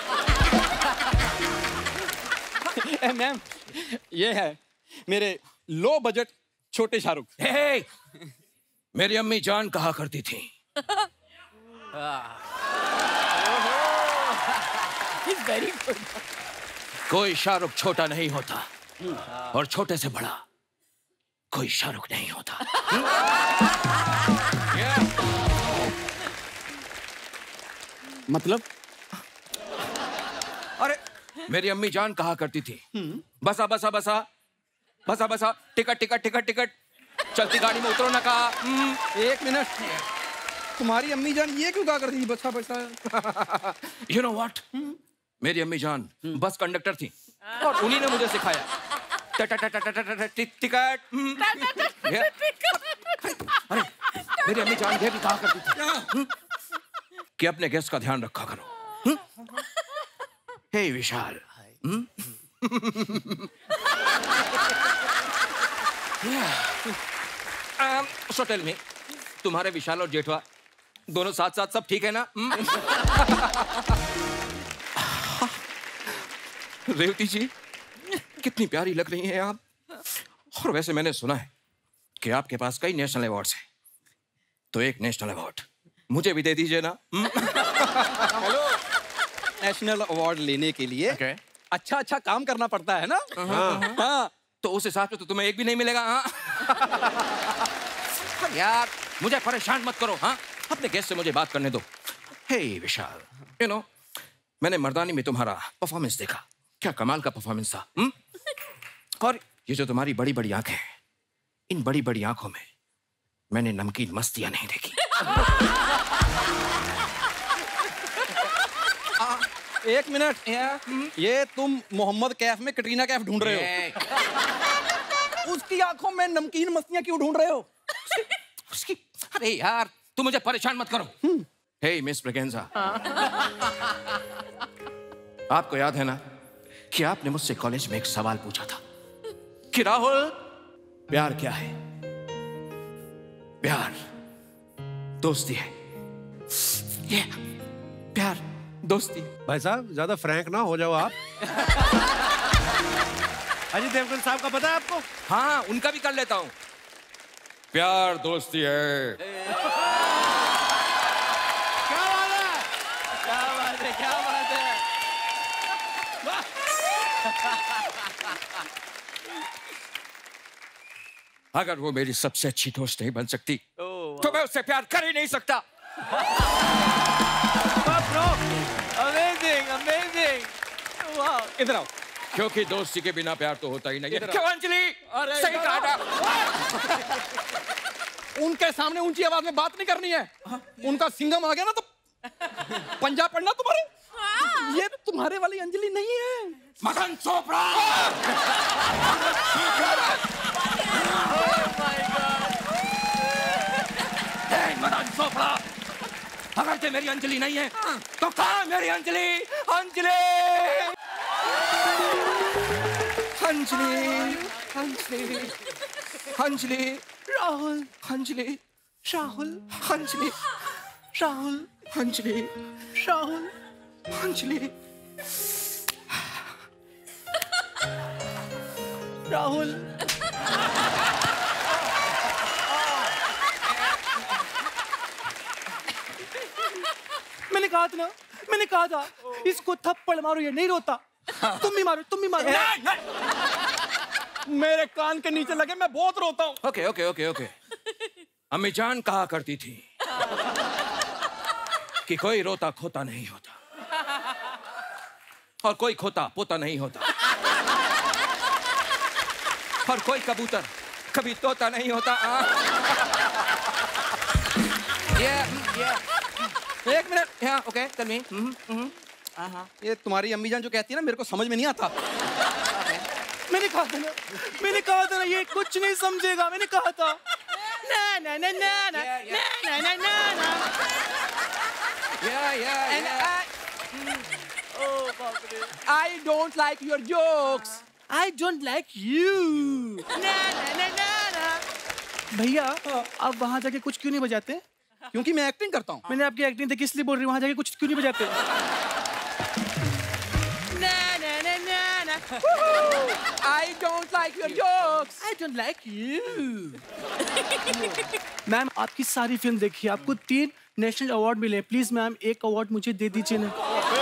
मैम ये है मेरे लो बजट छोटे शाहरुख। hey, मेरी अम्मी जान कहा करती थी वेरी गुड। कोई शाहरुख छोटा नहीं होता और छोटे से बड़ा कोई शाहरुख नहीं होता। yeah. मतलब अरे मेरी अम्मी जान कहा करती थी बसा बसा बसा बसा बसा टिकट टिकट टिकट टिकट, चलती गाड़ी में उतरो ना कहा। एक मिनट, तुम्हारी अम्मी जान ये क्यों कहा करती थी बसा बसा? यू नो व्हाट, मेरी अम्मी जान बस कंडक्टर थी और उन्हीं ने मुझे सिखाया टिकट। अरे मेरी अम्मी जान ये भी कहा करती थी कि अपने गेस्ट का ध्यान रखा करो। हे विशाल, सो टेल मी, तुम्हारे विशाल और जेठवा दोनों साथ साथ सब ठीक है ना? रेवती जी कितनी प्यारी लग रही हैं आप। और वैसे मैंने सुना है कि आपके पास कई नेशनल अवार्ड्स हैं, तो एक नेशनल अवार्ड मुझे भी दे दीजिए ना। हेलो, नेशनल अवार्ड लेने के लिए okay. अच्छा अच्छा काम करना पड़ता है ना। हाँ। हाँ। तो उस हिसाब से तो तुम्हें एक भी नहीं मिलेगा। हाँ? यार मुझे परेशान मत करो। हाँ, अपने गेस्ट से मुझे बात करने दो। हे विशाल, यू नो मैंने मर्दानी में तुम्हारा परफॉर्मेंस देखा, क्या कमाल का परफॉर्मेंस था। हुँ? और ये जो तुम्हारी बड़ी बड़ी आंखें हैं, इन बड़ी बड़ी आंखों में मैंने नमकीन मस्तियां नहीं देखी। आ, एक मिनट, ये तुम मोहम्मद कैफ में कटरीना कैफ ढूंढ रहे हो? उसकी आंखों में नमकीन मस्तियां क्यों ढूंढ रहे हो? उसकी, अरे यार तुम मुझे परेशान मत करो। हे मिस ब्रेगेंजा, आपको याद है ना कि आपने मुझसे कॉलेज में एक सवाल पूछा था कि राहुल प्यार क्या है? प्यार दोस्ती है। ये प्यार दोस्ती। भाई साहब ज्यादा फ्रैंक ना हो जाओ आप। अजय देवगन साहब का पता है आपको? हाँ, उनका भी कर लेता हूं। प्यार दोस्ती है। क्या बात है, क्या बात है, क्या बात है। अगर वो मेरी सबसे अच्छी दोस्त नहीं बन सकती तो मैं उससे प्यार कर ही नहीं सकता। Amazing, amazing. वाह, इधर आओ। क्योंकि दोस्ती के बिना प्यार तो होता ही नहीं है। क्यों अंजलि? अरे सही कहा था। उनके सामने ऊंची आवाज में बात नहीं करनी है। उनका सिंगम आ गया ना तो पंजाब पढ़ना तुम्हारे। ये तुम्हारे वाली अंजलि नहीं है। मदन चोपड़ा। मदन चोपड़ा, अगर ते मेरी अंजलि नहीं है तो कहाँ मेरी अंजलि? अंजलि, अंजलि, अंजलि, अंजलि, राहुल, अंजलि, राहुल, अंजलि, राहुल, अंजलि, राहुल, अंजलि, राहुल। मैंने कहा था ना, मैंने कहा था इसको थप्पड़ मारो ये नहीं रोता। तुम भी मारो, तुम भी मारो। मेरे कान के नीचे लगे, मैं बहुत रोता हूँ। Okay okay okay okay. अम्मी जान कहा करती थी कि कोई रोता खोता नहीं होता और कोई खोता पोता नहीं होता और कोई कबूतर कभी तोता नहीं होता। yeah, yeah. एक minute, Yeah, okay, tell me. ये तुम्हारी अम्मी जान जो कहती है ना, मेरे को समझ में नहीं आता। मैंने कहा था ना, मैंने कहा था ना ये कुछ नहीं समझेगा। मैंने कहा था ना ना ना ना ना ना ना ना ना। Yeah, yeah, And yeah. I, oh, बाप रे. I don't like your jokes. I don't like you. Na na na na na. भैया, आप वहाँ जाके कुछ क्यों नहीं बजाते? क्योंकि मैं एक्टिंग करता हूँ. मैंने आपकी एक्टिंग देखी इसलिए बोल रही हूँ वहाँ जाके कुछ क्यों नहीं बजाते? Na na na na na. I don't like your jokes. I don't like you. Ma'am, आपकी सारी फिल्म देखी, आपको तीन नेशनल अवार्ड मिले. प्लीज मैम एक अवार्ड मुझे दे दीजिए ना.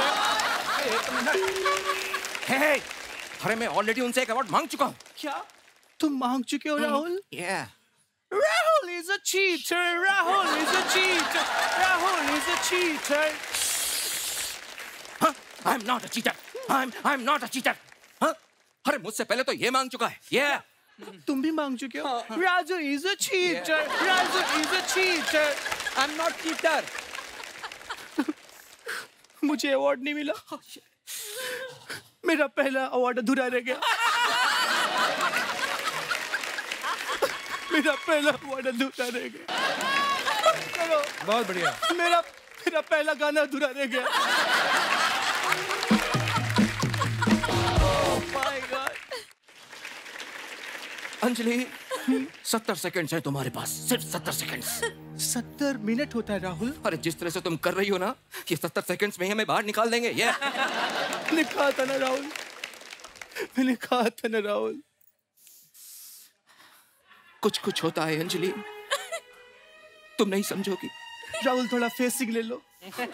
Hey, अरे मैं ऑलरेडी उनसे एक अवार्ड मांग चुका हूँ. क्या तुम मांग चुके हो Rahul? Yeah. Rahul is a cheater. Rahul is a cheater. Rahul is a cheater. Huh? I'm not a cheater. I'm I'm not a cheater. Huh? अरे मुझसे पहले तो ये मांग चुका है. Yeah. तुम भी मांग चुके हो. Raju is a cheater. Raju is a cheater. I'm not cheater. मुझे अवार्ड नहीं मिला. मेरा पहला अवार्ड अधूरा रह गया. मेरा पहला अवार्ड अधूरा रह गया. चलो. बहुत बढ़िया. मेरा मेरा पहला गाना अधूरा रह गया. Oh my God. अंजलि, सत्तर सेकंड्स है तुम्हारे पास. सिर्फ सत्तर सेकंड्स. सत्तर मिनट होता है राहुल. अरे जिस तरह से तुम कर रही हो ना, ये सत्तर सेकंड्स में ही हमें बाहर निकाल देंगे. ये मैंने कहा था ना राहुल. मैंने कहा था ना राहुल. कुछ कुछ होता है अंजलि, तुम नहीं समझोगी. राहुल थोड़ा फेसिंग ले लो.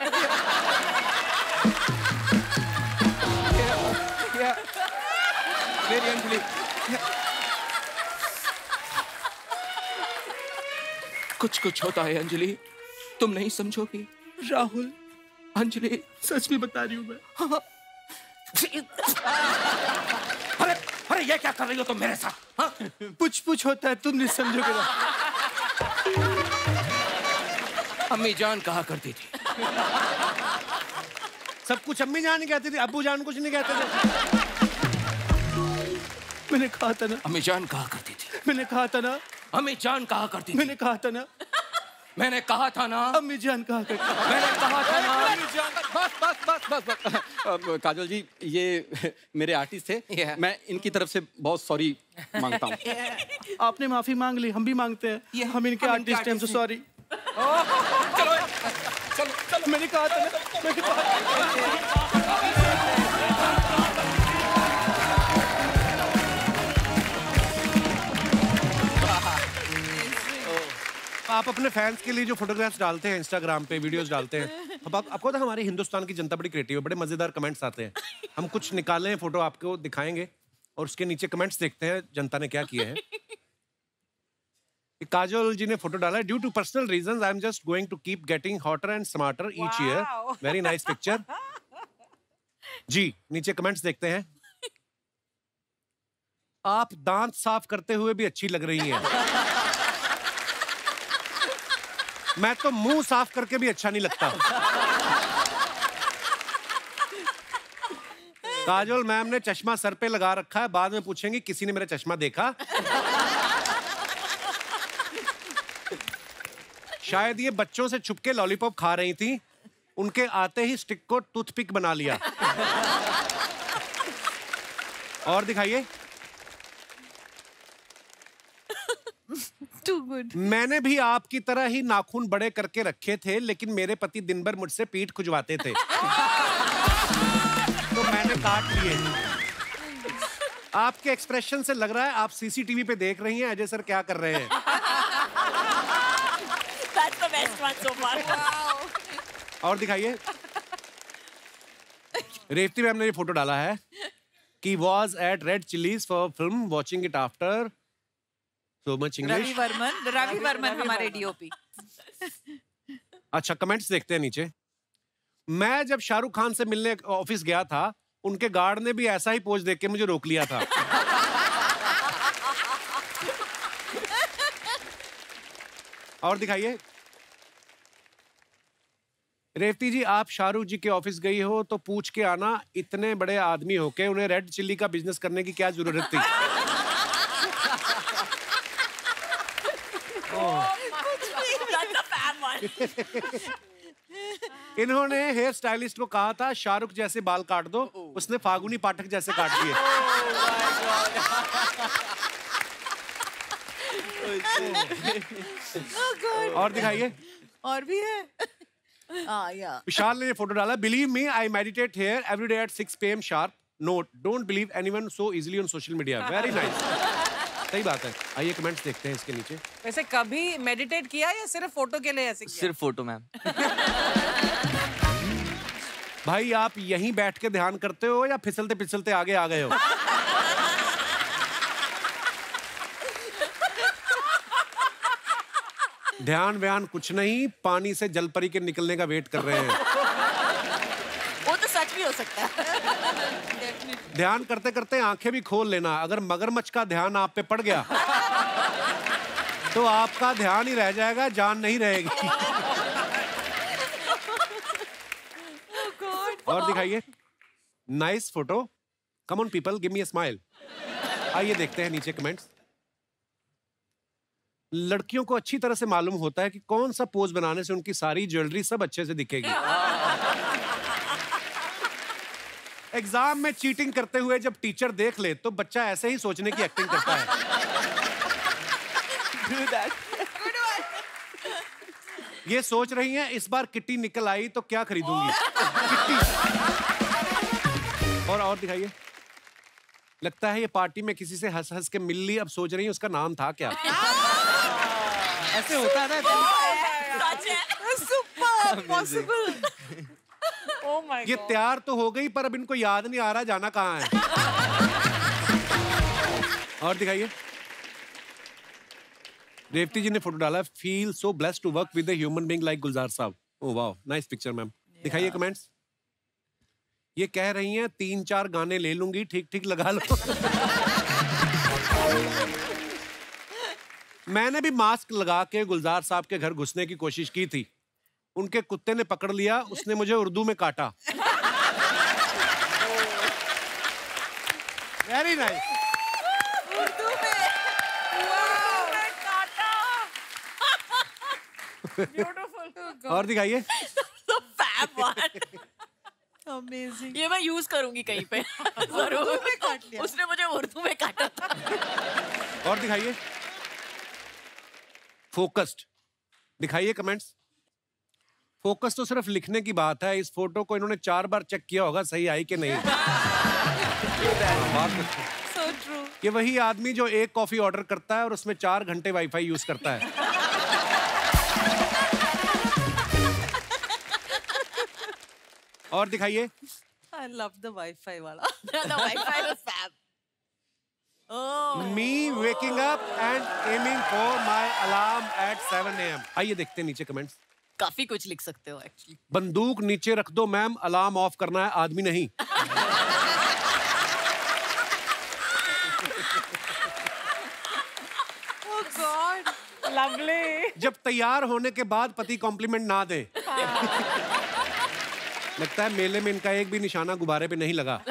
मेरी अंजलि, कुछ कुछ होता है अंजलि, तुम नहीं समझोगी. राहुल, अंजलि सच में बता रही हूँ मैं. अरे अरे ये क्या कर रही हो तुम मेरे साथ? हाँ? पुछ पुछ होता है, तुम नहीं समझोगे ना. अम्मी जान कहा करती थी. सब कुछ अम्मी जान कहती थी, अब्बू जान कुछ नहीं कहते थे. मैंने कहा था ना. अम्मी जान कहा करती थी. मैंने कहा था ना. अम्मी जान कहा करती थी. मैंने कहा था ना. मैंने कहा था ना. अम्मी जान कहा करती थी. मैंने कहा था ना. अम्मी जान. बस बस बस बस बस. अब काजोल जी, ये मेरे आर्टिस्ट थे. yeah. मैं इनकी तरफ से बहुत सॉरी मांगता हूँ. yeah. आपने माफी मांग ली, हम भी मांगते हैं. yeah. हम इनके आर्टिस्ट हैं, सॉरी. चलो चलो चलो. मैंने कहा था ना. मैंने कहा था. आप अपने फैंस के लिए जो फोटोग्राफ्स डालते हैं इंस्टाग्राम पे, वीडियोस डालते हैं, अब आप, आपको तो हमारी हिंदुस्तान की जनता बड़ी क्रिएटिव है. बड़े मजेदार कमेंट्स आते हैं. हम कुछ निकाले हैं फोटो, आपको दिखाएंगे और उसके नीचे कमेंट्स देखते हैं जनता ने क्या किए हैं. काजोल जी ने फोटो डाला है. Due to personal reasons I am just going to keep getting hotter and smarter each year. Very nice picture. जी, नीचे कमेंट्स देखते हैं. आप दांत साफ करते हुए भी अच्छी लग रही हैं. मैं तो मुंह साफ करके भी अच्छा नहीं लगता. काजोल मैम ने चश्मा सर पे लगा रखा है, बाद में पूछेंगी किसी ने मेरा चश्मा देखा. शायद ये बच्चों से छुपके लॉलीपॉप खा रही थी, उनके आते ही स्टिक को टूथपिक बना लिया. और दिखाइए. Too good. मैंने भी आपकी तरह ही नाखून बड़े करके रखे थे, लेकिन मेरे पति दिन भर मुझसे पीठ खुजवाते थे तो मैंने काट लिए. आपके एक्सप्रेशन से लग रहा है आप सीसीटीवी पे देख रही हैं अजय सर क्या कर रहे हैं. That's the best one so far. Wow. और दिखाइए. रेवती मैम ने ये फोटो डाला है कि was at Red Chillies for film, watching it after so much English. Ravi Varman, Ravi Varman हमारे डीओपी. अच्छा, कमेंट्स देखते हैं नीचे. मैं जब शाहरुख खान से मिलने ऑफिस गया था, उनके गार्ड ने भी ऐसा ही पोज देख के मुझे रोक लिया था. और दिखाइए. रेवती जी, आप शाहरुख जी के ऑफिस गई हो तो पूछ के आना, इतने बड़े आदमी होके उन्हें रेड चिल्ली का बिजनेस करने की क्या जरूरत थी. इन्होंने हेयर स्टाइलिस्ट को कहा था शाहरुख जैसे बाल काट दो, उसने फागुनी पाठक जैसे काट दिए। और दिखाइए। और भी है। हाँ या। विशाल ने ये फोटो डाला, believe me I meditate here every day at six p m sharp. Note, don't believe anyone so easily on social media. Very nice. सही बात है। आइए कमेंट्स देखते हैं इसके नीचे। वैसे कभी मेडिटेट किया या सिर्फ फोटो के लिए ऐसे किया? सिर्फ फोटो मैम। भाई आप यहीं बैठ के ध्यान करते हो या फिसलते फिसलते आगे आ गए हो? ध्यान व्यान कुछ नहीं, पानी से जलपरी के निकलने का वेट कर रहे हैं। वो तो सच भी हो सकता है। ध्यान करते करते आंखें भी खोल लेना। अगर मगरमच्छ का ध्यान आप पे पड़ गया तो आपका ध्यान ही रह जाएगा, जान नहीं रहेगी। और दिखाइए। Nice photo. Come on people, give me a smile. आइए देखते हैं नीचे कमेंट्स। लड़कियों को अच्छी तरह से मालूम होता है कि कौन सा पोज बनाने से उनकी सारी ज्वेलरी सब अच्छे से दिखेगी। एग्जाम में चीटिंग करते हुए जब टीचर देख ले तो बच्चा ऐसे ही सोचने की एक्टिंग करता है। ये सोच रही हैं इस बार किट्टी निकल आई तो क्या खरीदूंगी। किट्टी। और और दिखाइए। लगता है ये पार्टी में किसी से हंस हंस के मिल ली, अब सोच रही है उसका नाम था क्या। ऐसे होता है ना। Super possible. Oh my ये God. तैयार तो हो गई पर अब इनको याद नहीं आ रहा जाना कहाँ है। और दिखाइए। रेवती जी ने फोटो डाला, feel so blessed to work with a human being like Gulzar साहब। Oh wow, nice picture ma'am. दिखाइए कमेंट्स। ये कह रही हैं तीन चार गाने ले लूंगी, ठीक ठीक लगा लो। मैंने भी मास्क लगा के गुलजार साहब के घर घुसने की कोशिश की थी। उनके कुत्ते ने पकड़ लिया, उसने मुझे उर्दू में काटा। Very nice. उर्दू में काटा। Beautiful. और दिखाइए। अमेजिंग। ये मैं यूज करूंगी कहीं पे। जरूर। उसने मुझे उर्दू में काटा था। और दिखाइए। फोकस्ड। दिखाइए कमेंट्स। फोकस तो सिर्फ लिखने की बात है, इस फोटो को इन्होंने चार बार चेक किया होगा सही आई कि नहीं। So true. ये वही आदमी जो एक कॉफी ऑर्डर करता है और उसमें चार घंटे वाईफाई यूज करता है। और दिखाइए। I love the Wi-Fi वाला। The Wi-Fi was fab. Oh. Me waking up and aiming for my alarm at seven a m आइए देखते हैं नीचे कमेंट्स। काफी कुछ लिख सकते हो एक्चुअली। बंदूक नीचे रख दो मैम, अलार्म ऑफ करना है, आदमी नहीं। Oh God. Lovely. जब तैयार होने के बाद पति कॉम्प्लीमेंट ना दे। लगता है मेले में इनका एक भी निशाना गुब्बारे पे नहीं लगा।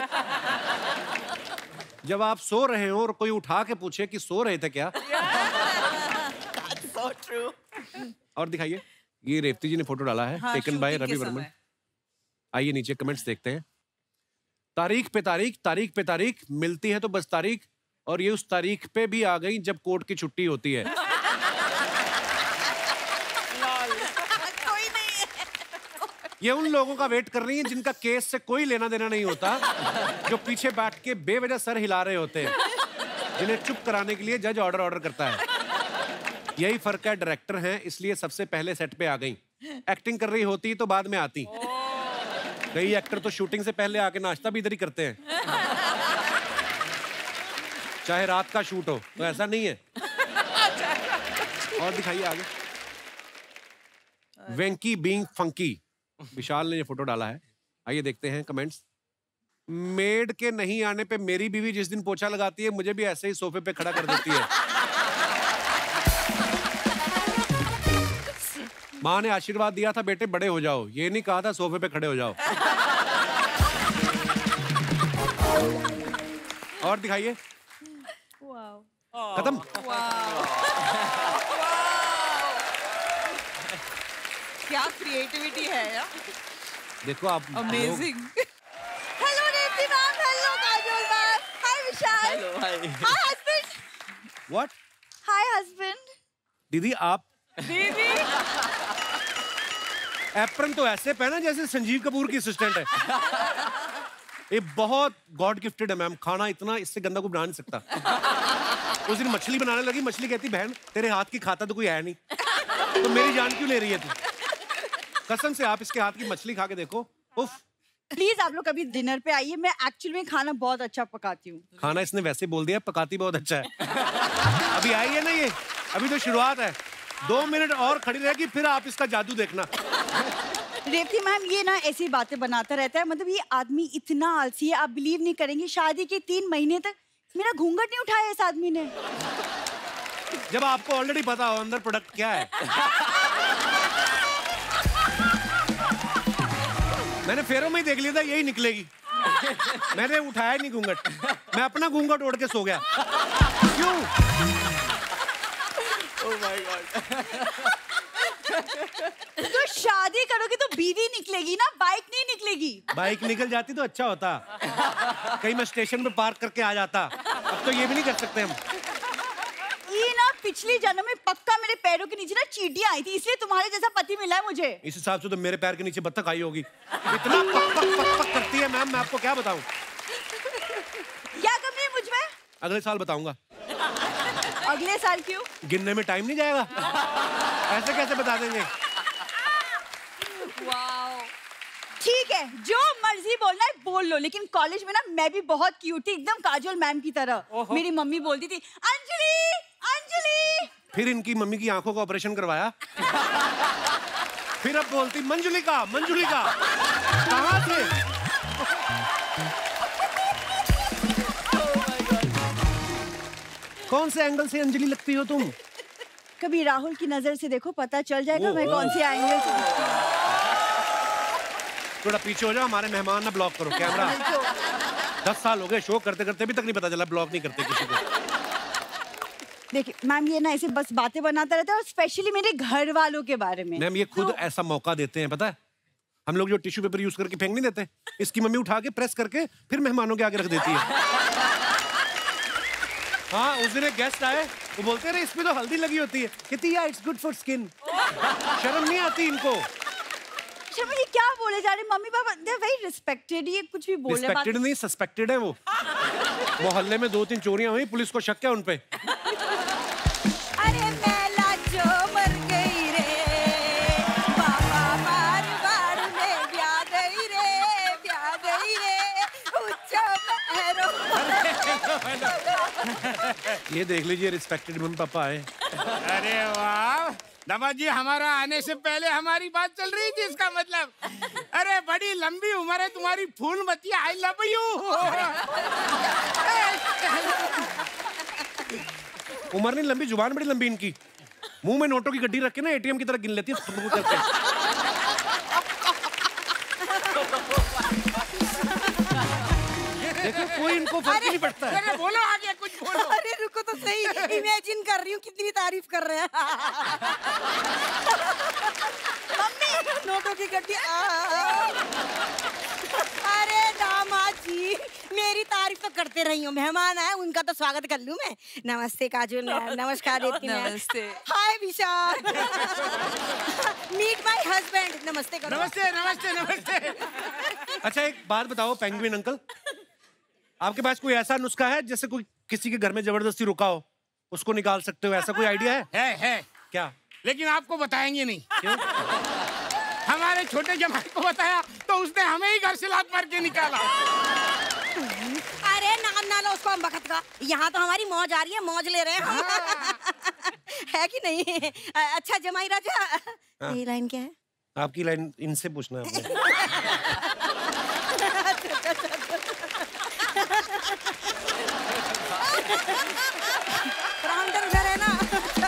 जब आप सो रहे हो और कोई उठा के पूछे कि सो रहे थे क्या। That's so true. और दिखाइए। ये रेवती जी ने फोटो डाला है, हाँ, टेकन बाय shooting के रवि वर्मन। समय। आइए नीचे कमेंट्स देखते हैं। तारीख पे तारीख, तारीख पे तारीख, मिलती है तो बस तारीख, और ये उस तारीख पे भी आ गई जब कोर्ट की छुट्टी होती है। कोई नहीं है। ये उन लोगों का वेट कर रही हैं जिनका केस से कोई लेना देना नहीं होता, जो पीछे बैठ के बेवजह सर हिला रहे होते हैं, जिन्हें चुप कराने के लिए जज ऑर्डर ऑर्डर करता है। यही फर्क है, डायरेक्टर हैं इसलिए सबसे पहले सेट पे आ गई। एक्टिंग कर रही होती तो बाद में आती। कई एक्टर तो शूटिंग से पहले आके नाश्ता भी इधर ही करते हैं, चाहे रात का शूट हो। तो ऐसा नहीं है। और दिखाइए आगे। वेंकी बीइंग फंकी। विशाल ने ये फोटो डाला है, आइए देखते हैं कमेंट्स। मेड के नहीं आने पे मेरी बीवी जिस दिन पोछा लगाती है मुझे भी ऐसे ही सोफे पे खड़ा कर देती है। माँ ने आशीर्वाद दिया था बेटे बड़े हो जाओ, ये नहीं कहा था सोफे पे खड़े हो जाओ। और दिखाइए। खत्म। क्या क्रिएटिविटी है यार। देखो आप amazing. Hello Revathi ma'am, hello Kajol ma'am, hi Vishal, hello hi. Hi husband, what? Hi husband. दीदी आप दीदी एप्रन तो ऐसे पहना जैसे संजीव कपूर की असिस्टेंट है। ये बहुत गॉड गिफ्टेड है मैम, खाना इतना इससे गंदा कोई बना नहीं सकता। उस दिन मछली बनाने लगी, मछली कहती बहन तेरे हाथ की खाता तो कोई है नहीं, तो मेरी जान क्यों ले रही है तू? कसम से आप इसके हाथ की मछली खा के देखो, उफ। प्लीज आप लोग कभी डिनर पे आइए, मैं एक्चुअली में खाना बहुत अच्छा पकाती हूँ। खाना इसने वैसे बोल दिया, पकाती बहुत अच्छा है। अभी आई है ना ये, अभी तो शुरुआत है, दो मिनट और खड़ी रहेगी फिर आप इसका जादू देखना। रेवती मैम ये ना ऐसी बातें बनाता रहता है, मतलब ये आदमी इतना आलसी है, आप बिलीव नहीं करेंगे, शादी के तीन महीने तक मेरा घूंघट नहीं उठाया इस आदमी ने। जब आपको ऑलरेडी पता हो अंदर प्रोडक्ट क्या है। मैंने फेरों में ही देख लिया था यही निकलेगी, मैंने उठाया नहीं घूंघट, मैं अपना घूंघट ओढ़ के सो गया। क्यों? Oh my god. तो शादी करोगे तो बीवी निकलेगी ना, बाइक नहीं निकलेगी। बाइक निकल जाती तो अच्छा होता, कहीं मैं स्टेशन पे पार्क करके आ जाता। अब तो ये भी नहीं कर सकते हम। ये ना पिछले जन्म में पक्का मेरे पैरों के नीचे ना चींटियां आई थी, इसलिए तुम्हारे जैसा पति मिला है मुझे। इस हिसाब से तो मेरे पैर के नीचे बत्तख आई होगी, इतना पक पक पक पक करती है मैम, मैं आपको क्या बताऊं। क्या कमी है मुझ में? अगले साल बताऊंगा। अगले साल क्यों? गिनने में टाइम नहीं जाएगा, ऐसे कैसे बता देंगे। वाओ, ठीक है जो मर्जी बोलना है बोल लो, लेकिन कॉलेज में ना मैं भी बहुत क्यूट थी, एकदम काजोल मैम की तरह। मेरी मम्मी बोलती थी अंजलि अंजलि। फिर इनकी मम्मी की आंखों का ऑपरेशन करवाया, फिर अब बोलती मंजुलिका मंजुलिका। कहाँ थे? कौन से एंगल से अंजलि लगती हो तुम? कभी राहुल की नजर से देखो, पता चल जाएगा मैं कौन से एंगल से दिखती हूँ। थोड़ा पीछे हो जाओ, हमारे मेहमान ना ब्लॉक करो कैमरा। दस साल हो गए शो करते करते, अभी तक नहीं पता चला ब्लॉक नहीं करते किसी को। देखिए मैम ये ना ऐसे बस बातें बनाता रहता है, और स्पेशली मेरे घर वालों के बारे में। मैम ये खुद तो... ऐसा मौका देते हैं, पता है हम लोग जो टिश्यू पेपर यूज करके फेंक नहीं देते, इसकी मम्मी उठा के प्रेस करके फिर मेहमानों के आगे रख देती है। हाँ उस दिन एक गेस्ट आए, वो बोलते रहे इसमें तो हल्दी लगी होती है, कहती है इट्स गुड फॉर स्किन। शर्म नहीं आती इनको। शर्मा ये क्या बोले जा रहे mummy papa, they are very respected, ये कुछ भी बोल रहे हैं। रिस्पेक्टेड नहीं सस्पेक्टेड है वो। मोहल्ले में दो तीन चोरियां हुई, पुलिस को शक है उन पे। अरे मैला जो मर गई रे बाबा, बार बार में ब्याह गई रे ब्याह गई रे उच्चा पैरों। ये देख लीजिए रिस्पेक्टेड मम्मी पापा आए। अरे वाह दबा जी, हमारा आने से पहले हमारी बात चल रही थी, इसका मतलब। अरे बड़ी लंबी उम्र है तुम्हारी फूल मती, आई लव यू। उम्र नहीं लंबी, जुबान बड़ी लंबी इनकी, मुंह में नोटों की गड्डी रख के ना एटीएम की तरह गिन लेती है। देखो कोई इनको फर्क नहीं पड़ता है। अरे बोलो आगे कुछ बोलो। अरे रुको तो सही, इमेजिन कर रही हूँ कितनी तारीफ कर रहे हैं। मम्मी नोटों की गड्डी। अरे दामाद जी मेरी तारीफ तो करते रही हूँ, मेहमान आए उनका तो स्वागत कर लूँ मैं। नमस्ते काजोल मैम, नमस्कार रेवती मैम। नमस्ते। Hi Vishal. Meet my husband. नमस्ते करो। नमस्ते नमस्ते नमस्ते। अच्छा एक बात बताओ पेंगुइन अंकल, आपके पास कोई ऐसा नुस्खा है जैसे कोई किसी के घर में जबरदस्ती रुका हो उसको निकाल सकते हो, ऐसा कोई आइडिया है? है है क्या? लेकिन आपको बताएंगे नहीं। क्यों? हमारे छोटे जमाई को बताया तो उसने हमें ही घर से लात मार के निकाला। अरे नाम ना लो उसको हम बखत का, यहाँ तो हमारी मौज आ रही है, मौज ले रहे हैं हम। है कि नहीं? अच्छा जमाई राजा ये लाइन क्या है? आपकी लाइन इनसे पूछना है। उधर है ना।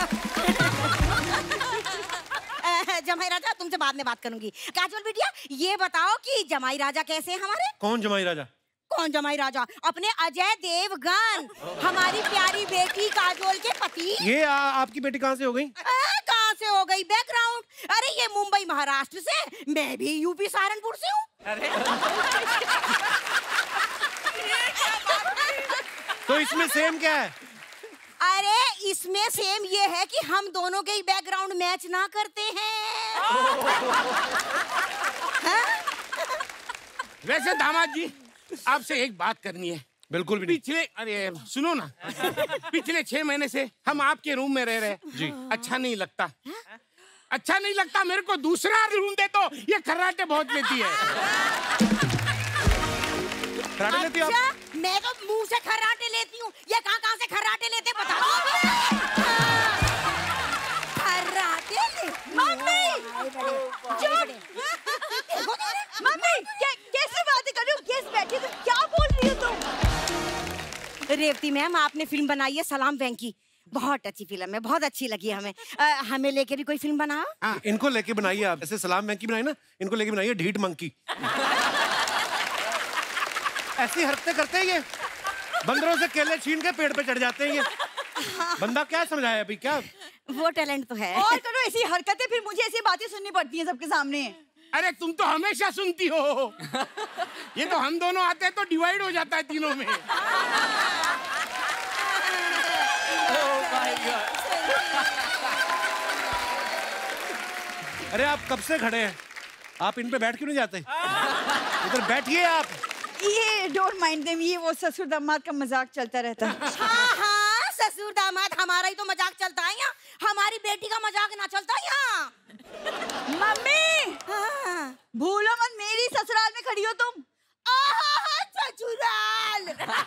जमाई राजा तुमसे बाद में बात करूंगी। काजोल बिटिया ये बताओ कि जमाई राजा कैसे हैं हमारे? कौन जमाई राजा? कौन जमाई राजा? अपने अजय देवगन, हमारी प्यारी बेटी काजोल के पति। ये आ, आपकी बेटी कहाँ से हो गई? कहाँ से हो हो गई बैकग्राउंड। अरे ये मुंबई महाराष्ट्र से, मैं भी यूपी सहारनपुर से हूँ। तो इसमें सेम क्या है? अरे इसमें सेम ये है कि हम दोनों के ही बैकग्राउंड मैच ना करते हैं। वैसे दामाद जी, आपसे एक बात करनी है। बिल्कुल भी नहीं। पिछले, अरे सुनो ना, पिछले छह महीने से हम आपके रूम में रह रहे जी। अच्छा नहीं लगता, अच्छा नहीं लगता। मेरे को दूसरा रूम दे तो ये खर्राटे बहुत लेती है। खर्राटे लेती हो आप? मैं तो मुंह से खर्राटे लेती हूँ। ये कहाँ कहाँ से खर्राटे लेते बताओ। खर्राटे ले मम्मी, मम्मी कैसी बातें कर रही हो? गेस्ट बैठी तो क्या बोल रही हो तुम? रेवती मैम, आपने फिल्म बनाई है सलाम वेंकी, बहुत अच्छी फिल्म है, बहुत अच्छी लगी हमें। आ, हमें लेके भी कोई फिल्म बनाओ। हाँ, इनको लेके बनाइए आप। ऐसे सलाम वेंकी बनाई ना, इनको लेके बनाइए ढीठ मंकी। ऐसी हरकतें करते हैं ये, बंदरों से केले छीन के पेड़ पे चढ़ जाते हैं ये। बंदा क्या समझाया अभी? क्या वो टैलेंट तो है। और करो ऐसी हरकतें, फिर मुझे ऐसी बातें सुननी पड़ती हैं सबके सामने। अरे तुम तो हमेशा सुनती हो। ये तो हम दोनों आते हैं तो डिवाइड हो जाता है तीनों में। अरे आप कब से खड़े हैं? आप इन पे बैठ क्यों नहीं जाते? इधर बैठिए आप। ये डोंट माइंड देम, ये वो ससुर दामाद का मजाक चलता रहता है। हाँ हाँ, ससुर दामाद हमारा ही तो मजाक चलता है यहाँ। हमारी बेटी का मजाक ना चलता यहाँ। मम्मी, हाँ। भूलो मत मेरी ससुराल में खड़ी हो तुम। आहा, ससुराल।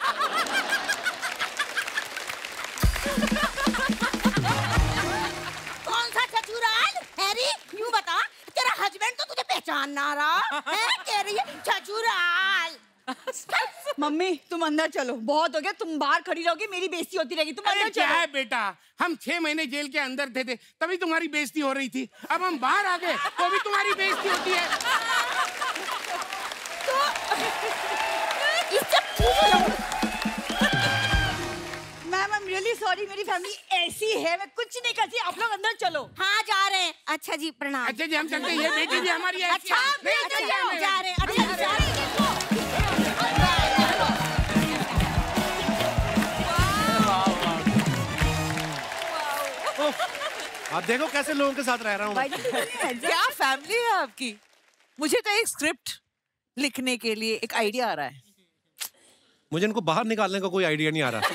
कौन सा ससुराल? हैरी, यूं बता, तेरा हस्बैंड तो तुझे पहचान ना रहा है। कह रही है ससुराल। मम्मी तुम अंदर चलो, बहुत हो गया। तुम बाहर खड़ी रहोगी, मेरी बेइज्जती होती रहेगी। तुम अंदर क्या चलो। है बेटा, हम छह महीने जेल के अंदर थे, थे तभी तुम्हारी बेइज्जती हो रही थी। अब हम बाहर आ गए तो भी तुम्हारी बेइज्जती होती है। Ma'am I am really sorry, मेरी फैमिली ऐसी है, मैं कुछ नहीं करती। आप लोग अंदर चलो। हाँ जा रहे हैं। अच्छा जी प्रणाम। अच्छा जी हम चलते हैं, ये बेटी भी हमारी ऐसी अच्छा है। नहीं, अच्छा, अच्छा, जा रहे हैं। अच्छा जा रहे हैं। आप देखो कैसे लोगों के साथ रह रहा हूँ। क्या फैमिली है आपकी? मुझे तो एक स्क्रिप्ट लिखने के लिए एक आइडिया आ रहा है। मुझे इनको बाहर निकालने का कोई आइडिया नहीं आ रहा।